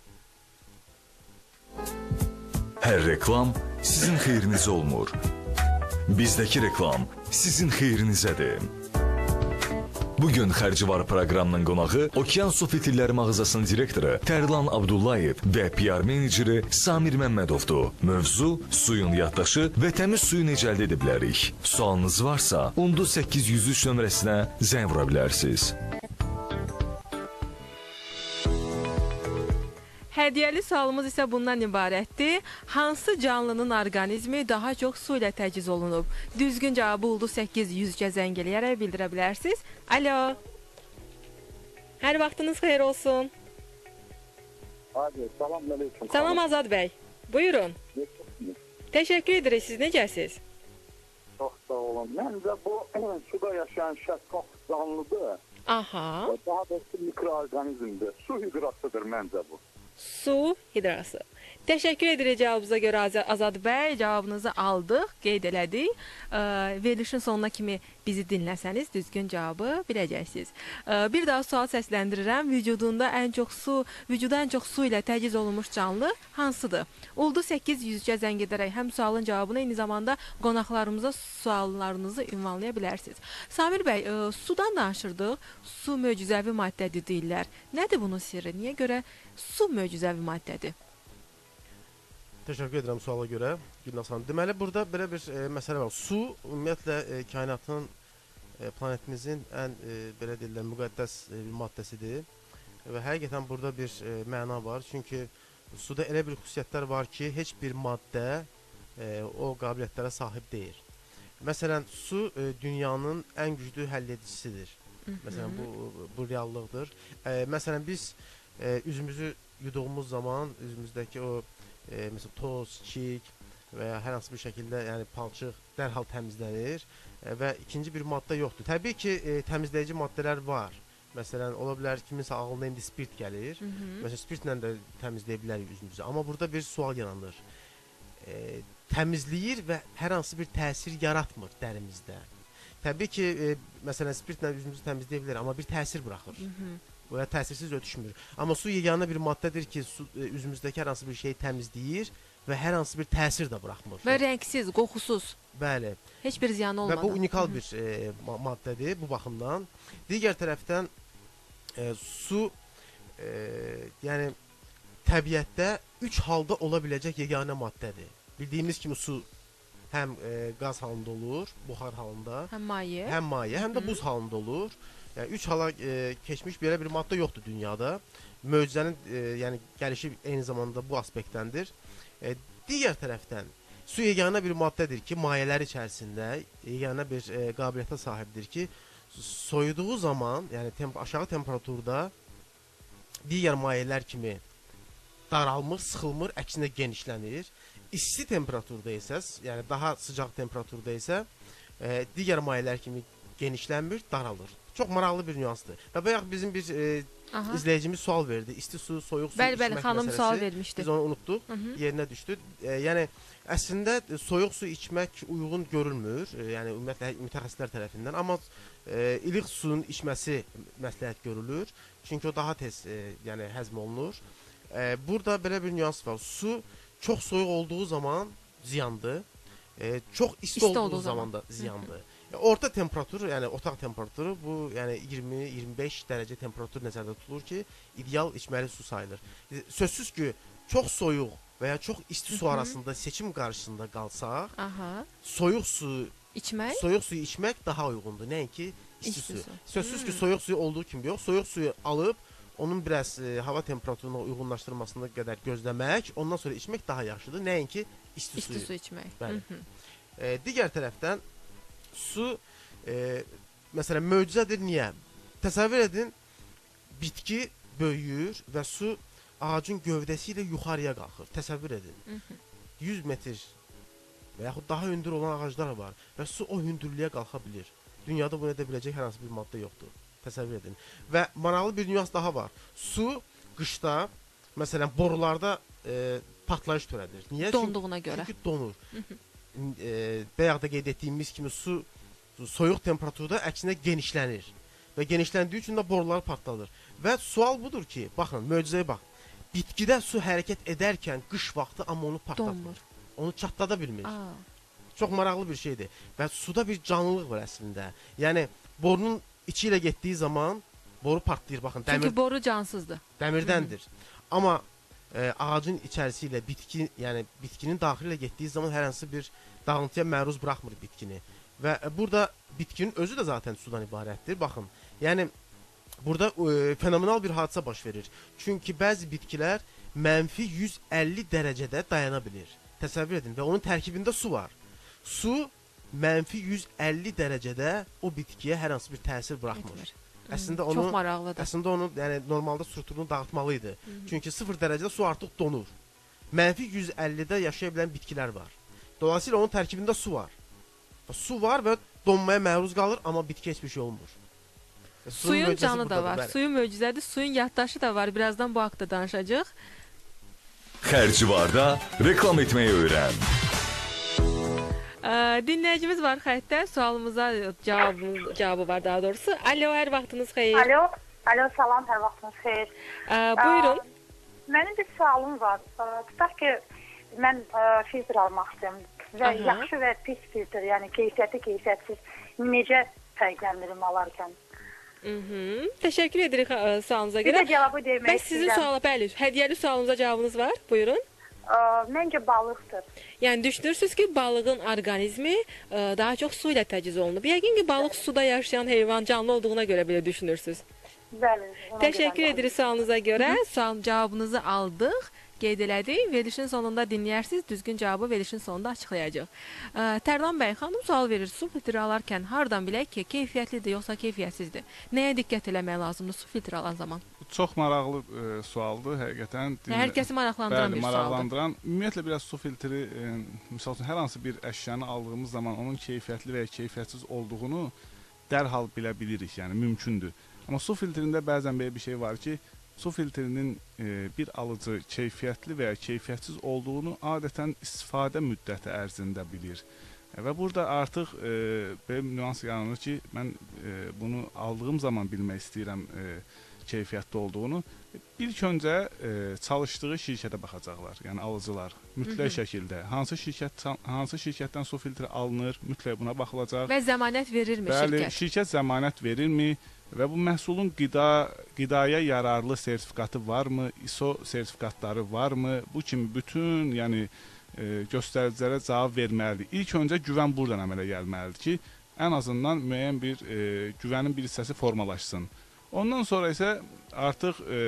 Hər reklam sizin xeyrinizə olmur. Bizdəki reklam sizin xeyrinizədir. Bugün Xərci var proqramının qonağı Okean Su Filtrləri mağazasının direktoru Tərlan Abdullayev və P R meneceri Samir Məmmədovdur. Mövzu suyun yaddaşı və təmiz suyu necə əldə edə bilərik? Sualınız varsa, on doqquz səkkiz yüz üç nömrəsinə zəng vura bilərsiniz. Hədiyyəli sualımız isə bundan ibarətdir. Hansı canlının orqanizmi daha çox su ilə təchiz olunub? Düzgün cavabı oldu səkkiz yüz üçə zəng eləyərək bildirə bilərsiniz. Alo. Hər vaxtınız xeyir olsun. Hadi, salam aleyküm. Salam Azad bəy. Buyurun. Təşəkkür edirik. Siz necəsiz? Çox sağ olun. Məncə bu suda yaşayan şəffaf canlıdır. Aha. Daha doğrusu mikroorqanizmdir. Su hidratıdır məncə bu. Su hidrası. Təşəkkür edirik cavabınıza görə Azad bəy. Cavabınızı aldıq, qeyd elədik. E, verilişin sonuna kimi bizi dinləsəniz düzgün cavabı biləcəksiniz. E, bir daha sual səsləndirirəm. Vücudunda ən çox su, vücuda ən çox su ilə təchiz olunmuş canlı hansıdır? Oldu səkkiz yüz üçə zəng edərək həm sualın cavabını, eyni zamanda qonaqlarımıza suallarınızı ünvanlaya bilərsiniz. Samir bəy, e, sudan danışırdıq. Su möcüzəvi maddədir deyirlər. Nədir bunun sirri? Niyə görə su möcüzəvi maddədir? Təşəkkür edirəm suala görə. Gülnaz xanım. Deməli burada belə bir e, məsələ var. Su ümumiyyətlə e, kainatın e, planetimizin ən e, belə deyilən müqəddəs e, bir maddəsidir. Və həqiqətən burada bir e, məna var. Çünki suda elə bir xüsusiyyətlər var ki, heç bir maddə e, o qabiliyyətlərə sahib deyil. Məsələn, su e, dünyanın ən güclü həlledicisidir. Məsələn, bu bu reallıqdır. E, məsələn, biz e, üzümüzü yuduğumuz zaman üzümüzdəki o E, məsələn toz, çik və ya hər hansı bir şəkildə, yəni palçıq dərhal təmizlənir e, və ikinci bir maddə yoxdur. Təbii ki, e, təmizləyici maddələr var. Məsələn, ola bilər kiminsə ağlına indi spirt gəlir. Hı -hı. Məsələn, spirtlə də təmizləyə bilərik üzümüzü. Amma burada bir sual yaranır. E, təmizləyir və hər hansı bir təsir yaratmır dərimizdə. Təbii ki, e, məsələn, spirtlə üzümüzü təmizləyə bilər, amma bir təsir buraxır. Hı -hı. Və ya təsirsiz ötüşmür. Amma su yeganə bir maddədir ki, su, e, üzümüzdəki hər hansı bir şeyi təmizləyir və hər hansı bir təsir də buraxmır. Və rəngsiz, qoxusuz. Bəli. Heç bir ziyanı olmadan. Və bu unikal bir e, maddədir bu baxımdan. Digər tərəfdən e, su e, yəni təbiətdə üç halda ola biləcək yeganə maddədir. Bildiyimiz kimi su həm e, qaz halında olur, buxar halında, həm maye, həm maye, həm də buz halında olur. Yəni üç hala e, keçmiş belə bir maddə yoxdur dünyada. Möcüzənin e, yəni gəlişi eyni zamanda bu aspektdəndir. E, digər tərəfdən su yeganə bir maddədir ki, mayələr içərisində yeganə bir e, qabiliyyətə sahibdir ki, soyuduğu zaman, yəni temp aşağı temperaturda digər mayələr kimi daralmır, sıxılmır, əksinə genişlənir. İsti temperaturda isə, yəni daha sıcaq temperaturda isə e, digər mayələr kimi genişlənmir, daralır. Çox maraqlı bir nüansdır. Və bayaq bizim bir e, izləyicimiz sual verdi. İsti su, soyuq su bəli, içmək bəli, xanım məsələsi. Sual vermişdi. Biz onu unutduq, Hı -hı. yerinə düşdü. E, yəni əslində soyuq su içmək uyğun görülmür. E, yəni ümumiyyətlə mütəxəssislər tərəfindən, amma e, iliq suyun içməsi məsləhət görülür. Çünki o daha tez e, yəni həzm olunur. E, burada belə bir nüans var. Su çox soyuq olduğu zaman ziyandır. E, çox isti, isti olduğu, olduğu zaman da ziyandır. Hı -hı. Orta temperatur, yəni otaq temperaturu bu, yəni iyirmi iyirmi beş dərəcə temperatur nəzərdə tutulur ki, ideal içməli su sayılır. Sözsüz ki, çox soyuq və ya çox isti su arasında seçim qarşısında qalsaq, Aha. soyuq su içmək, soyuq suyu içmək daha uyğundur, nəinki isti, isti su. su. Sözsüz ki, soyuq suyu olduğu kimi yox, soyuq suyu alıb onun biraz e, hava temperaturuna uyğunlaşdırmasına qədər gözləmək, ondan sonra içmək daha yaxşıdır, nəinki isti, isti suyu. su içmək. Bəli. E, digər tərəfdən su e, məsələn möcüzədir. Niyə? Təsəvvür edin, bitki böyüyür və su ağacın gövdəsi ilə yuxarıya qalxır. Təsəvvür edin. Hı -hı. yüz metr və yaxud daha hündür olan ağaclar var və su o hündürlüyə qalxa bilir. Dünyada bunu edə biləcək hər hansı bir maddə yoxdur. Təsəvvür edin. Və maraqlı bir nüans daha var. Su qışda, məsələn borularda e, partlayış törədir. Niyə? Donduğuna görə. Çünki donur. Hı -hı. E, bayaq da qeyd etdiyimiz kimi su soyuq temperaturda əksinə genişlənir və genişləndiyi üçün də borular partladır. Və sual budur ki, baxın, möcüzəyə bax. Bitkidə su hərəkət edərkən qış vaxtı amma onu partlatmır. Onu çatlada bilmir. Aa. Çox maraqlı bir şeydir. Və suda bir canlılıq var əslində. Yəni borunun içi ilə getdiyi zaman boru partlayır. Baxın, dəmir, Çünki boru cansızdır. Dəmirdəndir. Amma e, ağacın içərisi ilə bitki, yəni bitkinin daxili ilə getdiyi zaman hər hansı bir dağıntıya məruz buraxmır bitkini. Və burada bitkinin özü də zaten sudan ibarətdir. Baxın, yəni burada e, fenomenal bir hadisə baş verir. Çünki bəzi bitkilər mənfi yüz əlli dərəcədə dayana bilir. Təsəvvür edin və onun tərkibində su var. Su mənfi yüz əlli dərəcədə o bitkiyə hər hansı bir təsir buraxmır. Əslində onu, Çox maraqlıdır. Əslində onu, yəni normalda strukturunu dağıtmalıydı. Hı -hı. Çünki sıfır dərəcədə su artıq donur. Mənfi yüz əllidə yaşaya bilən bitkilər var. Dolayısıyla onun tərkibində su var. Su var və donmaya məruz qalır, amma bitki heç bir şey olmur. E, suyun canı da var. Bəli. Suyun möcüzədir, suyun yaddaşı da var. Birazdan bu haqda danışacağıq. Xərci var da reklam etməyi öyrən. Ə, dinləyicimiz var xəttə. Sualımıza cavabı, cavabı var daha doğrusu. Alo, hər vaxtınız xeyir. Alo, alo, salam, hər vaxtınız xeyir. Ə, buyurun. Ə, mənim bir sualım var. Ə, tutaq ki, mən ə, filtr almaq istəyirəm və Aha. yaxşı və pis filtr, yəni keyfiyyətli, keyfiyyətsiz necə fərqləndiririm alarkən? Hı -hı. Təşəkkür edirik ə, sualınıza Bir görə. də cavabı demək Bəs sizin suala, bəli, hədiyyəli sualınıza cavabınız var. Buyurun. Ə, məncə balıqdır. Yəni düşünürsünüz ki, balığın orqanizmi ə, daha çox su ilə təchiz olunub. Yəqin ki, balıq suda yaşayan heyvan, canlı olduğuna görə belə düşünürsünüz. Bəli. Təşəkkür edirik sualınıza görə. Sual cavabınızı aldıq. Qeyd elədik. Verilişin sonunda dinləyirsiniz. Düzgün cavabı verilişin sonunda açıqlayacaq. Ə, Tərlan bəy, xanım sual verir. Su filtri alarkən hardan bilək ki, keyfiyyətlidir yoxsa keyfiyyətsizdir? Nəyə diqqət eləmək lazımdır su filtri alan zaman? Çox maraqlı e, sualdır həqiqətən. Yəni, hər kəsi maraqlandıran Bəli, bir sualdır. maraqlandıran. Ümumiyyətlə biraz su filtri, e, misal üçün hər hansı bir əşyanı aldığımız zaman onun keyfiyyətli və ya keyfiyyətsiz olduğunu dərhal bilə bilirik, yəni mümkündür. Amma su filtrində bəzən belə bir şey var ki, su filtrinin e, bir alıcı keyfiyyətli və ya keyfiyyətsiz olduğunu adətən istifadə müddəti ərzində bilir. E, və burada artıq e, belə nüans yaranır ki, mən e, bunu aldığım zaman bilmək istəyirəm e, keyfiyyətli olduğunu. İlk öncə e, çalışdığı şirkətə baxacaqlar, yəni alıcılar. Mütləq şəkildə hansı şirkət hansı şirkətdən su filtri alınır, mütləq buna baxılacaq. Və zəmanət verirmi Bəli, şirkət? şirkət zəmanət verirmi? Və bu məhsulun qida, qidaya yararlı sertifikatı varmı, I S O sertifikatları varmı? Bu kimi bütün, yəni e, göstəricilərə cavab verməlidir. İlk öncə güvən buradan əmələ gəlməlidir ki, ən azından müəyyən bir e, güvənin bir hissəsi formalaşsın. Ondan sonra isə artıq e,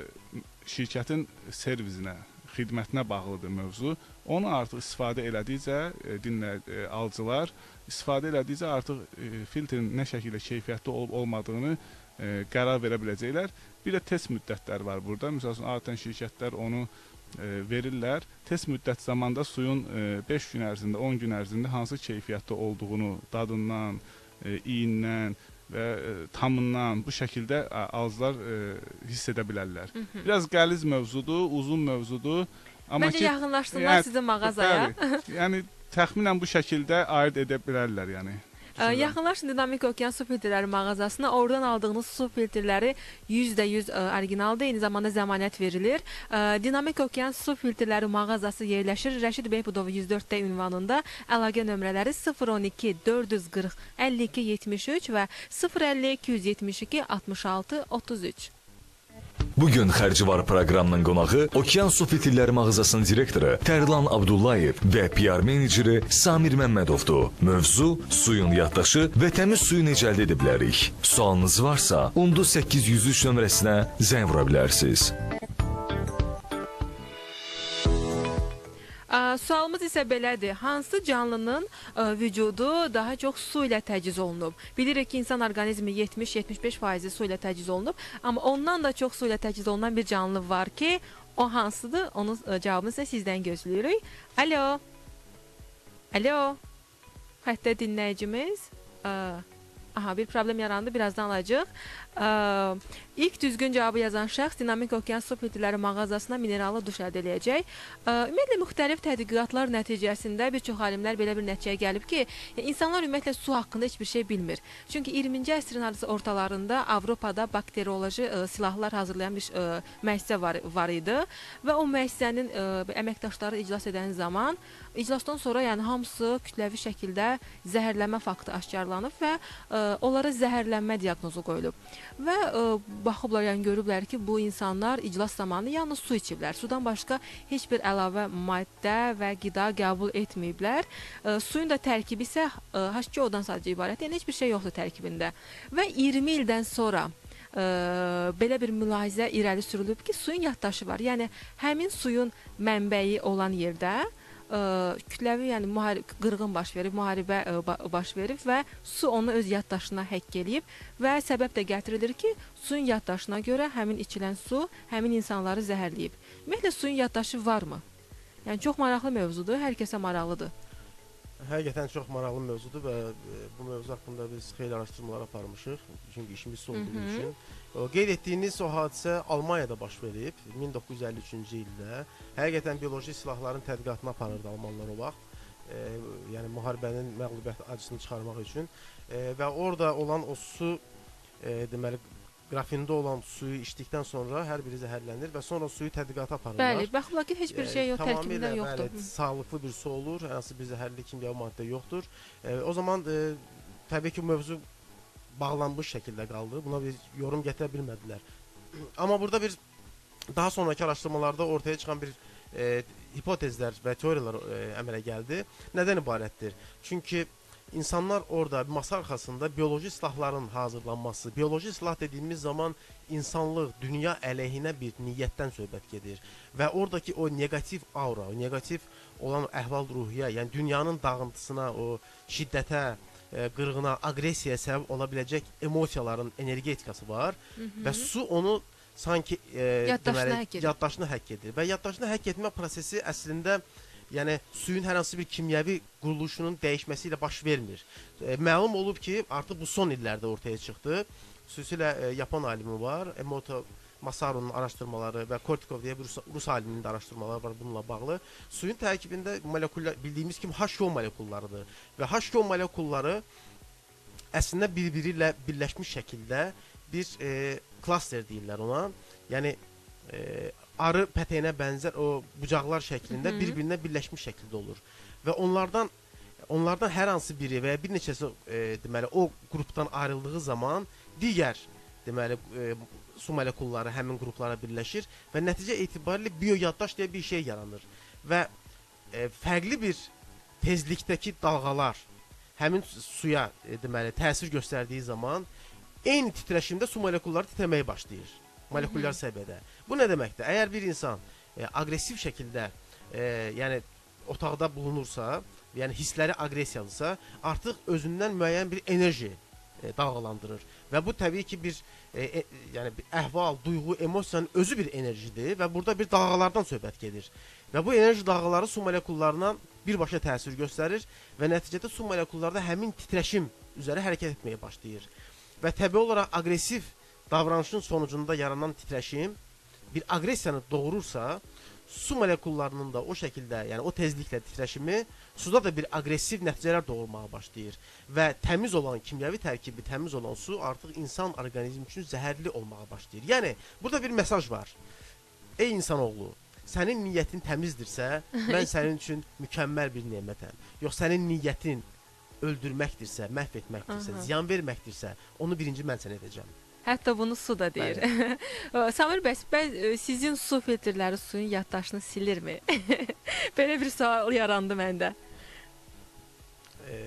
şirkətin servisinə, xidmətinə bağlıdır mövzu. Onu artıq istifadə elədikcə e, dinlə e, alıcılar istifadə elədikcə artıq e, filtrin nə şəkildə keyfiyyətli olub olmadığını e, qərar verə biləcəklər. Bir də test müddətləri var burada. Məsələn, adətən şirkətlər onu e, verirlər. Test müddət zamanda suyun beş gün ərzində, on gün ərzində hansı keyfiyyətli olduğunu dadından, e, iyindən və e, tamından bu şəkildə e, alıcılar e, hiss edə bilərlər. Hı -hı. Biraz qəliz mövzudur, uzun mövzudur. Amma Məncə ki, yaxınlaşsınlar yəni, sizin mağazaya. Bəli, yəni təxminən bu şəkildə aid edə bilərlər, yəni. Ə, yaxınlaşın Dinamik Okean su filtrləri mağazasına. Oradan aldığınız su filtrləri yüzdə yüz orijinaldır. Eyni zamanda zəmanət verilir. Ə, Dinamik Okean su filtrləri mağazası yerləşir Rəşid Beypudov yüz dörddə ünvanında. Əlaqə nömrələri sıfır on iki dörd yüz qırx əlli iki yetmiş üç və sıfır əlli iki yüz yetmiş iki altmış altı otuz üç. Bugün Xərci var proqramının qonağı Okean Su Filtrləri mağazasının direktoru Tərlan Abdullayev və P R meneceri Samir Məmmədovdur. Mövzu suyun yaddaşı və təmiz suyu necə əldə edə bilərik? Sualınız varsa, on səkkiz yüz üç nömrəsinə zəng vura bilərsiniz. Ə, sualımız isə belədir. Hansı canlının ə, vücudu daha çox su ilə təchiz olunub? Bilirik ki, insan orqanizmi yetmiş yetmiş beş faizi su ilə təchiz olunub, amma ondan da çox su ilə təchiz olunan bir canlı var ki, o hansıdır? Onun ə, cavabını isə sizdən gözləyirik. Alo. Alo. Xəttə dinləyicimiz. Ə, aha, bir problem yarandı, birazdan alacaq. Ə, ilk düzgün cavabı yazan şəxs Dinamik Okean su filtrləri mağazasına mineralı duş əldə edəcək. Ə, ümumiyyətlə, müxtəlif tədqiqatlar nəticəsində bir çox alimlər belə bir nəticəyə gəlib ki, insanlar ümumiyyətlə su haqqında heç bir şey bilmir. Çünki iyirminci əsrin ortalarında Avropada bakterioloji ə, silahlar hazırlayan bir ə, müəssisə var, var idi və o müəssisənin ə, əməkdaşları iclas edən zaman iclasdan sonra yəni hamısı kütləvi şəkildə zəhərlənmə faktı aşkarlanıb və ə, onlara zəhərlənmə diaqnozu qoyulub. Və ə, baxıblar, yəni görüblər ki, bu insanlar iclas zamanı yalnız su içiblər. Sudan başqa heç bir əlavə maddə və qida qəbul etməyiblər. Ə, suyun da tərkibi isə H iki O-dan sadəcə ibarət, yəni heç bir şey yoxdur tərkibində. Və iyirmi ildən sonra Ə, belə bir mülahizə irəli sürülüb ki, suyun yaddaşı var. Yəni həmin suyun mənbəyi olan yerdə ə, kütləvi, yəni müharib, qırğın baş verib, müharibə ə, baş verib və su onu öz yaddaşına həkk eləyib və səbəb də gətirilir ki, suyun yaddaşına görə həmin içilən su həmin insanları zəhərləyib. Ümumiyyətlə suyun yaddaşı varmı? Yəni çox maraqlı mövzudur, hər kəsə maraqlıdır. Həqiqətən çox maraqlı mövzudur və bu mövzu haqqında biz xeyli araşdırmalar aparmışıq. Çünki işimiz olduğu üçün. O, qeyd etdiyiniz o hadisə Almaniyada baş verib min doqquz yüz əlli üçüncü ildə. Həqiqətən bioloji silahların tədqiqatını aparırdı almanlar o vaxt. E, yəni müharibənin məğlubiyyət acısını çıxarmaq üçün. E, və orada olan o su, e, deməli, qrafində olan suyu içdikdən sonra hər biri zəhərlənir və sonra suyu tədqiqata aparırlar. Bəli, baxırlar ki, heç bir şey yox, tərkibində yoxdur. Tamamilə, bəli, sağlıqlı bir su olur, hər hansı bir zəhərli kimyəvi maddə yoxdur. E, o zaman e, təbii ki, mövzu bağlanmış şəkildə qaldı. Buna bir yorum gətirə bilmədilər. Amma burada bir daha sonraki araşdırmalarda ortaya çıxan bir e, hipotezlər və teoriyalar e, əmələ gəldi. Nədən ibarətdir? Çünki İnsanlar orada masa arxasında bioloji silahların hazırlanması, bioloji silah dediyimiz zaman insanlıq, dünya əleyhinə bir niyyətdən söhbət gedir. Və oradakı o negativ aura, o negativ olan əhval-ruhiyyə, yəni dünyanın dağıntısına, o şiddətə, e, qırğına, aqressiyaya səbəb ola biləcək emosiyaların energetikası var. Hı -hı. Və su onu sanki e, yaddaşına, deməli, həkk yaddaşına həkk edir. Və yaddaşına həkk etmə prosesi əslində yəni suyun hər hansı bir kimyəvi quruluşunun dəyişməsi ilə baş vermir. E, məlum olub ki, artıq bu son illərdə ortaya çıxdı. Xüsusilə e, Yapon alimi var, Emoto Masaru'nun araşdırmaları və Kortikov deyə bir Rus, Rus aliminin də araşdırmaları var bununla bağlı. Suyun tərkibində moleküllər bildiyimiz kimi H iki O molekullarıdır və H iki O molekulları əslində bir-biri ilə birləşmiş şəkildə bir e, klaster deyirlər ona. Yəni e, arı pətəyinə bənzər o bucaqlar şəklində bir-birinə birləşmiş şəkildə olur. Və onlardan onlardan hər hansı biri və ya bir neçəsi e, deməli o qrupdan ayrıldığı zaman digər deməli e, su molekulları həmin qruplara birləşir və nəticə etibarilə biyoyaddaş deyə bir şey yaranır. Və e, fərqli bir tezlikdəki dalğalar həmin suya e, deməli təsir göstərdiyi zaman eyni titreşimdə su molekulları titrəməyə başlayır. Molekulyar səviyyədə. Bu nə deməkdir? Əgər bir insan e, aqressiv şəkildə e, yəni otaqda bulunursa, yəni hissləri aqressiyalısa, artıq özündən müəyyən bir enerji e, dalğalandırır. Və bu təbii ki bir e, e, yəni bir əhval, duyğu, emosiyanın özü bir enerjidir və burada bir dalğalardan söhbət gedir. Və bu enerji dalğaları su molekullarına birbaşa təsir göstərir və nəticədə su molekullarda həmin titreşim üzrə hərəkət etməyə başlayır. Və təbii olaraq aqressiv davranışın sonucunda yaranan titreşim bir aqressiyanı doğurursa, su molekullarının da o şəkildə, yəni o tezliklə titreşimi suda da bir aqressiv nəticələr doğurmağa başlayır. Və təmiz olan kimyəvi tərkibi, təmiz olan su artıq insan orqanizmi üçün zəhərli olmağa başlayır. Yəni, burada bir mesaj var. Ey insanoğlu, sənin niyyətin təmizdirsə, mən sənin üçün mükəmməl bir nemətəm. Yox, sənin niyyətin öldürməkdirsə, məhv etməkdirsə, ziyan verməkdirsə, onu birinci mən sənə edəcəm. Hətta bunu su da deyir. Samir bəs, bəs sizin su filtrləri suyun yaddaşını silirmi? Belə bir sual yarandı məndə. E,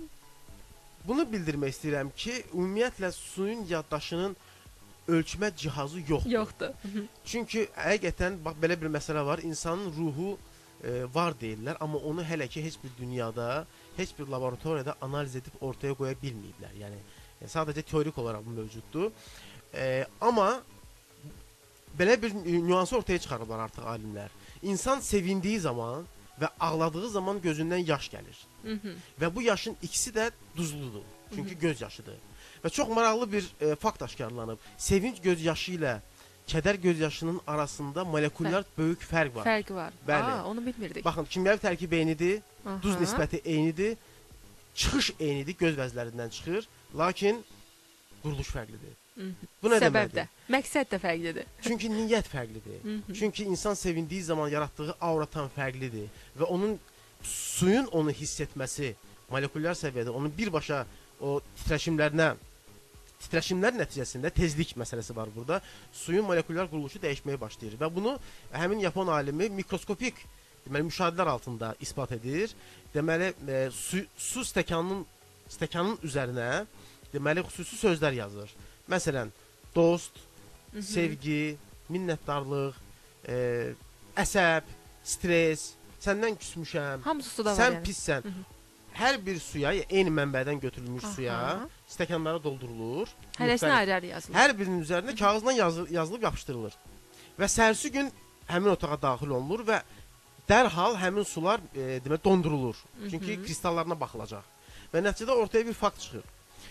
bunu bildirmək istəyirəm ki, ümumiyyətlə suyun yaddaşının ölçmə cihazı yoxdur. Yoxdur. Çünki həqiqətən bax belə bir məsələ var. İnsanın ruhu e, var deyirlər, amma onu hələ ki heç bir dünyada, heç bir laboratoriyada analiz edib ortaya qoya bilməyiblər. Yəni sadəcə teorik olaraq bu mövcuddur. E, amma belə bir nüansı ortaya çıxarırlar artıq alimlər. İnsan sevindiyi zaman və ağladığı zaman gözündən yaş gəlir. Hı -hı. Və bu yaşın ikisi də duzludur. Çünki Hı -hı. göz yaşıdır. Və çox maraqlı bir e, fakt aşkarlanıb. Sevinç göz yaşı ilə kədər göz yaşının arasında molekulyar Fər böyük fərq var. Fərq var. Bəli. Aa, onu bilmirdik. Baxın, kimyəvi tərkib eynidir, Aha. duz nisbəti eynidir, çıxış eynidir, göz vəzlərindən çıxır. Lakin quruluş fərqlidir. Hı -hı. Bu nə Səbəb deməkdir? də, məqsəd də fərqlidir. Çünki niyyət fərqlidir. Hı -hı. Çünki insan sevindiyi zaman yaratdığı auratan fərqlidir və onun suyun onu hiss etməsi, molekulyar səviyyədə onun birbaşa o titreşimlerine titreşimler nəticəsində tezlik məsələsi var burada. Suyun molekulyar quruluşu dəyişməyə başlayır və bunu həmin Yapon alimi mikroskopik deməli müşahidələr altında isbat edir. Deməli e, su, su stəkanının stəkanın üzərinə deməli xüsusi sözlər yazır. Məsələn, dost, Hı -hı. sevgi, minnətdarlıq, e, əsəb, stres, səndən küsmüşəm, hamısı suda var sən yəni. pissən. Hı -hı. Hər bir suya, eyni mənbədən götürülmüş Aha. suya stəkanlara doldurulur. Hərəsinə ayrı-ayrı yazılır. Hər birinin üzərində kağızdan yazı yazılıb yapışdırılır. Və səhərsi gün həmin otağa daxil olunur və dərhal həmin sular e, demək dondurulur. Çünki Hı -hı. kristallarına baxılacaq. Və nəticədə ortaya bir fakt çıxır.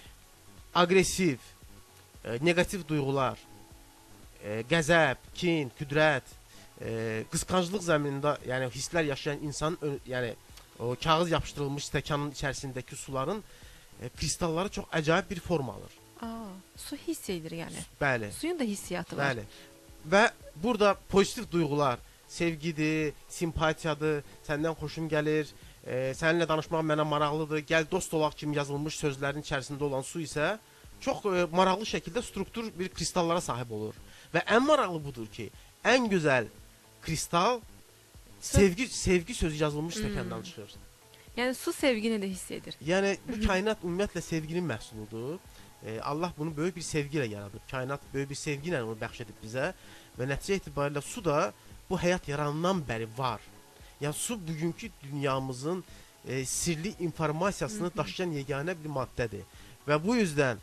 Aqressiv, e, negativ duyğular, e, qəzəb, kin, qüdrət, e, qısqanclıq zəminində, yəni hisslər yaşayan insan, yəni o kağız yapışdırılmış stəkanın içərisindəki suların e, kristalları çox əcayib bir forma alır. Aa, su hiss edir yəni. Bəli. Suyun da hissiyatı var. Bəli. Və burada pozitiv duyğular, sevgidir, simpatiyadır, səndən xoşum gəlir, e, səninlə danışmaq mənə maraqlıdır, gəl dost olaq kimi yazılmış sözlərin içərisində olan su isə çox e, maraqlı şəkildə struktur bir kristallara sahib olur. Və ən maraqlı budur ki, ən gözəl kristal sevgi sevgi sözü yazılmış stəkandan hmm. çıxır. Yəni su sevgini də hiss edir. Yəni bu kainat ümumiyyətlə sevginin məhsuludur. E, Allah bunu böyük bir sevgi ilə yaradıb. Kainat böyük bir sevgi ilə onu bəxş edib bizə və nəticə etibarilə su da bu həyat yaranandan bəri var. Yəni su bugünkü dünyamızın e, sirli informasiyasını daşıyan yeganə bir maddədir. Və bu yüzden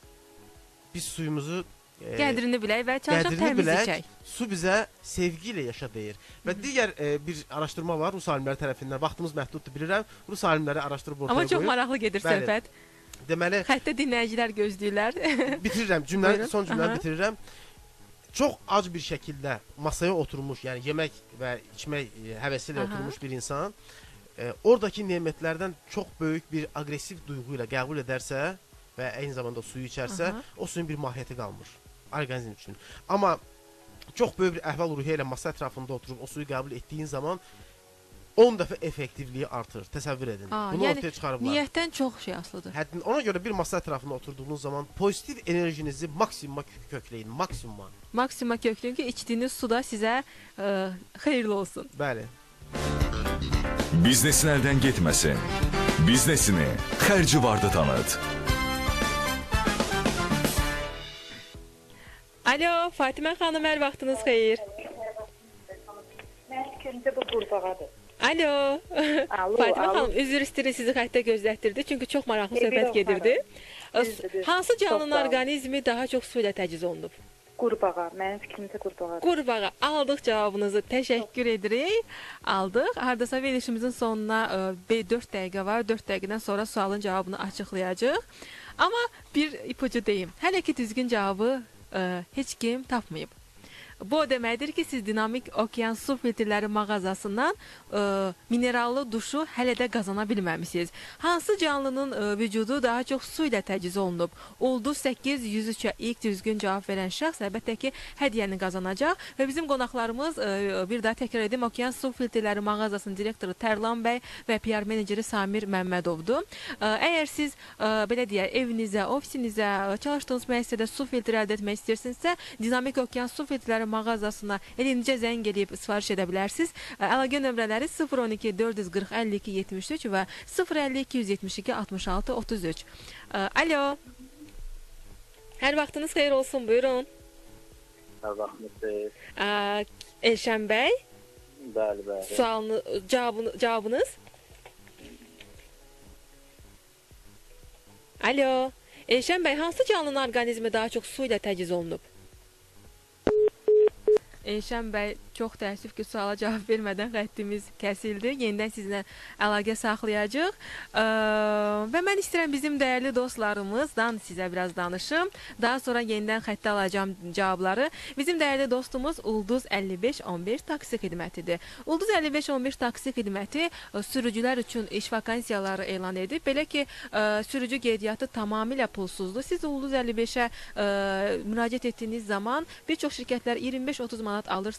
biz suyumuzu e, qədrini bilək və çalışaq təmiz içək. Su bizə sevgi ilə yaşa deyir. Və digər e, bir araşdırma var Rus alimləri tərəfindən. Vaxtımız məhduddur bilirəm. Rus alimləri araşdırıb ortaya qoyub. Amma çox qoyub. maraqlı gedir Bəli. söhbət. Deməli, hətta dinləyicilər gözləyirlər. Bitirirəm, cümlə, son cümləni bitirirəm. Çox ac bir şəkildə masaya oturmuş, yəni yemək və içmək həvəsi ilə oturmuş bir insan e, oradakı nemətlərdən çox böyük bir aqressiv duyğu ilə qəbul edərsə və eyni zamanda suyu içərsə, Aha. o suyun bir mahiyyəti qalmır orqanizm üçün. Amma çox böyük bir əhval-ruhiyyə ilə masa ətrafında oturub o suyu qəbul etdiyin zaman on dəfə effektivliyi artır. Təsəvvür edin. Aa, Bunu yəni, ortaya çıxarıblar. Niyyətdən çox şey asılıdır. Həddin, ona görə bir masa ətrafında oturduğunuz zaman pozitiv enerjinizi maksimuma kökləyin, maksimuma. Maksimuma kökləyin ki, içdiyiniz su da sizə ə, xeyirli olsun. Bəli. Biznesin əldən getməsin. Biznesini xərci vardı tanıt. Alo, Fatimə xanım, hər vaxtınız xeyir. Mən fikrimcə bu qurbağadır. Alo. Alo, Fatimə alo. xanım, üzr istəyirəm sizi xəttə gözlətdirdi. Çünki çox maraqlı söhbət gedirdi. Hansı canlının orqanizmi daha çox su ilə təchiz olunub? Qurbağa, mənim fikrimcə qurbağadır. Qurbağa. Aldıq cavabınızı. Təşəkkür edirik. Aldıq. Hardasa verilişimizin sonuna dörd dəqiqə var. dörd dəqiqədən sonra sualın cavabını açıqlayacağıq. Amma bir ipucu deyim. Hələ ki düzgün cavabı ə, heç kim tapmayıb. Bu o deməkdir ki, siz Dinamik Okean Su Filtrləri mağazasından ə, minerallı duşu hələ də qazana bilməmisiniz. Hansı canlının ə, vücudu daha çox su ilə təchiz olunub? Ulduz səkkiz yüz üçə ilk düzgün cavab verən şəxs əlbəttə ki, hədiyyəni qazanacaq və bizim qonaqlarımız ə, bir daha təkrar edim, Okean Su Filtrləri mağazasının direktoru Tərlan bəy və P R meneceri Samir Məmmədovdur. Ə, əgər siz ə, belə deyək, evinizə, ofisinizə, çalışdığınız müəssisədə su filtri əldə etmək istəyirsinizsə, Dinamik Okean Su Filtrləri mağazasına eləcə zəng edib sifariş edə bilərsiniz. Əlaqə nömrələri sıfır on iki dörd yüz qırx əlli iki yetmiş üç və sıfır əlli iki yüz yetmiş iki altmış altı otuz üç. Alo. Hər vaxtınız xeyir olsun, buyurun. Hər vaxtınız xeyir. Elşən bəy. Bəli, bəli. Sualını, cavabını, cavabınız? Alo. Elşən bəy, hansı canlının orqanizmi daha çox su ilə təchiz olunub? Elşən bəy, çox təəssüf ki, suala cavab vermədən xəttimiz kəsildi. Yenidən sizinlə əlaqə saxlayacaq. Ə, və mən istəyirəm bizim dəyərli dostlarımızdan sizə biraz danışım. Daha sonra yenidən xəttə alacağım cavabları. Bizim dəyərli dostumuz Ulduz əlli beş on beş taksi xidmətidir. Ulduz əlli beş on beş taksi xidməti ə, sürücülər üçün iş vakansiyaları elan edib. Belə ki, ə, sürücü qeydiyyatı tamamilə pulsuzdur. Siz Ulduz əlli beşə ə, müraciət etdiyiniz zaman bir çox şirkətlər iyirmi beş otuz manat alırsa, amma siz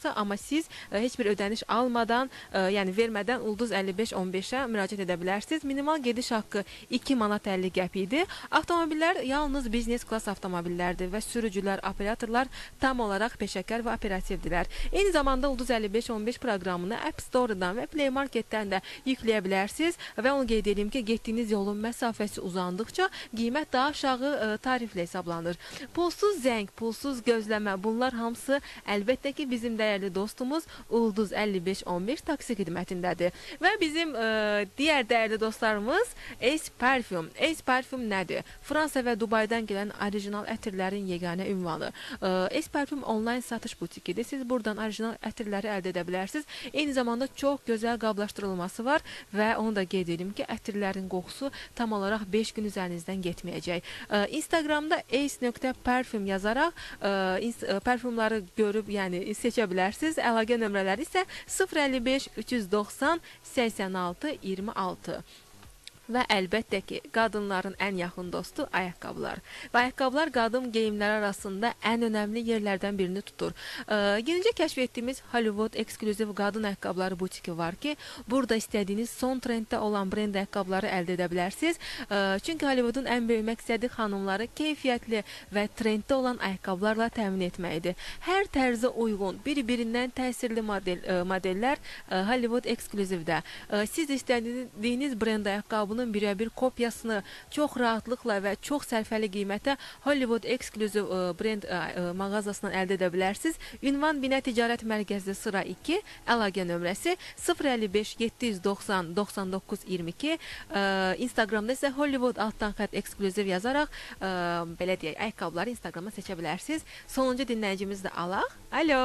siz ə, heç bir ödəniş almadan, ə, yəni vermədən Ulduz əlli beş on beşə müraciət edə bilərsiniz. Minimal gediş haqqı iki manat əlli qəpik idi. Avtomobillər yalnız biznes klass avtomobillərdir və sürücülər, operatorlar tam olaraq peşəkar və operativdirlər. Eyni zamanda Ulduz əlli beş on beş proqramını App Store-dan və Play Market-dən də yükləyə bilərsiniz və onu qeyd edeyim ki, getdiyiniz yolun məsafəsi uzandıqca qiymət daha aşağı ə, tariflə hesablanır. Pulsuz zəng, pulsuz gözləmə, bunlar hamısı əlbəttə ki, bizim dəyərli dostumuz Ulduz əlli beş on beş taksi xidmətindədir. Və bizim ə, digər dəyərli dostlarımız Ace Parfum. Ace Parfum nədir? Fransa və Dubaydan gələn orijinal ətirlərin yeganə ünvanı. Ə, Ace Parfum onlayn satış butikidir. Siz buradan orijinal ətirləri əldə edə bilərsiniz. Eyni zamanda çox gözəl qablaşdırılması var və onu da qeyd edim ki, ətirlərin qoxusu tam olaraq beş gün üzərinizdən getməyəcək. Ə, Instagramda ace.parfum yazaraq ə, parfumları görüb, yəni seçə bilərsiniz. Əlaqə nömrələri isə sıfır əlli beş üç yüz doxsan səksən altı iyirmi altı. Və əlbəttə ki, qadınların ən yaxın dostu ayaqqabılar. Və ayaqqabılar qadın geyimləri arasında ən önəmli yerlərdən birini tutur. Ə, yenicə kəşf etdiyimiz Hollywood ekskluziv qadın ayaqqabıları butiki var ki, burada istədiyiniz son trenddə olan brend ayaqqabıları əldə edə bilərsiniz. Ə, çünki Hollywoodun ən böyük məqsədi xanımları keyfiyyətli və trenddə olan ayaqqabılarla təmin etməkdir. Hər tərzə uyğun, bir-birindən təsirli model, ə, modellər ə, Hollywood ekskluzivdə. Ə, siz istədiyiniz brend ayaqqabını birə-bir kopyasını çox rahatlıqla və çox sərfəli qiymətə Hollywood ekskluziv brend mağazasından əldə edə bilərsiniz. Ünvan Binə Ticarət Mərkəzi sıra iki, əlaqə nömrəsi sıfır əlli beş yeddi yüz doxsan doxsan doqquz iyirmi iki. Instagramda isə Hollywood altdan xətt ekskluziv yazaraq belə deyək, ayaqqabıları Instagramda seçə bilərsiniz. Sonuncu dinləyicimiz də alaq. Alo.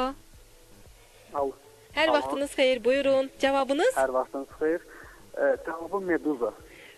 Alo. Hər Alo. Vaxtınız xeyir, buyurun. Cavabınız? Hər vaxtınız xeyir. Cavabım Meduza.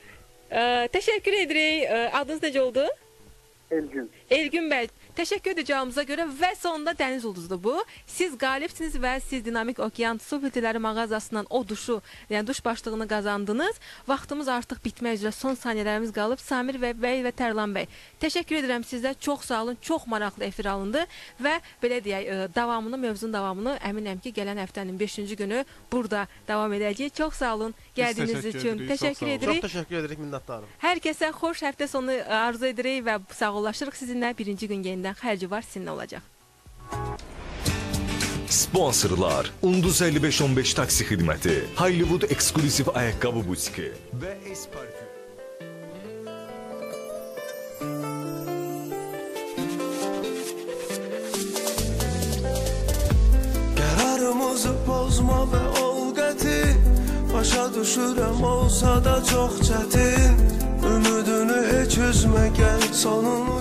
Ə, təşəkkür edirik. Ə, adınız necə oldu? Elgün. Elgün bəy, təşəkkür edəcəyimizə görə və sonunda Dəniz Ulduzdur bu. Siz qalibsiniz və siz Dinamik Okean Su Filtrləri mağazasından o duşu, yəni duş başlığını qazandınız. Vaxtımız artıq bitmək üzrə, son saniyələrimiz qalıb. Samir və bəy və Tərlan bəy, təşəkkür edirəm sizə. Çox sağ olun, çox maraqlı efir alındı və belə deyək, davamını, mövzunun davamını əminəm ki, gələn həftənin beşinci günü burada davam edəcəyik. Çox sağ olun gəldiyiniz üçün. Təşəkkür edirik. Çox təşəkkür edirik, minnətdarım. Hər kəsə xoş həftə sonu arzu edirik və sağollaşırıq sizinlə. Birinci gün yenidən xərci var, sizinlə olacaq. Sponsorlar: Ulduz əlli beş on beş taksi xidməti, Hollywood ekskluziv ayaqqabı butiki və Ace Parfum. Qərarımızı pozma və ol qəti, başa düşürəm olsa da çox çətin. Ümidini heç üzmə, gəl sonunu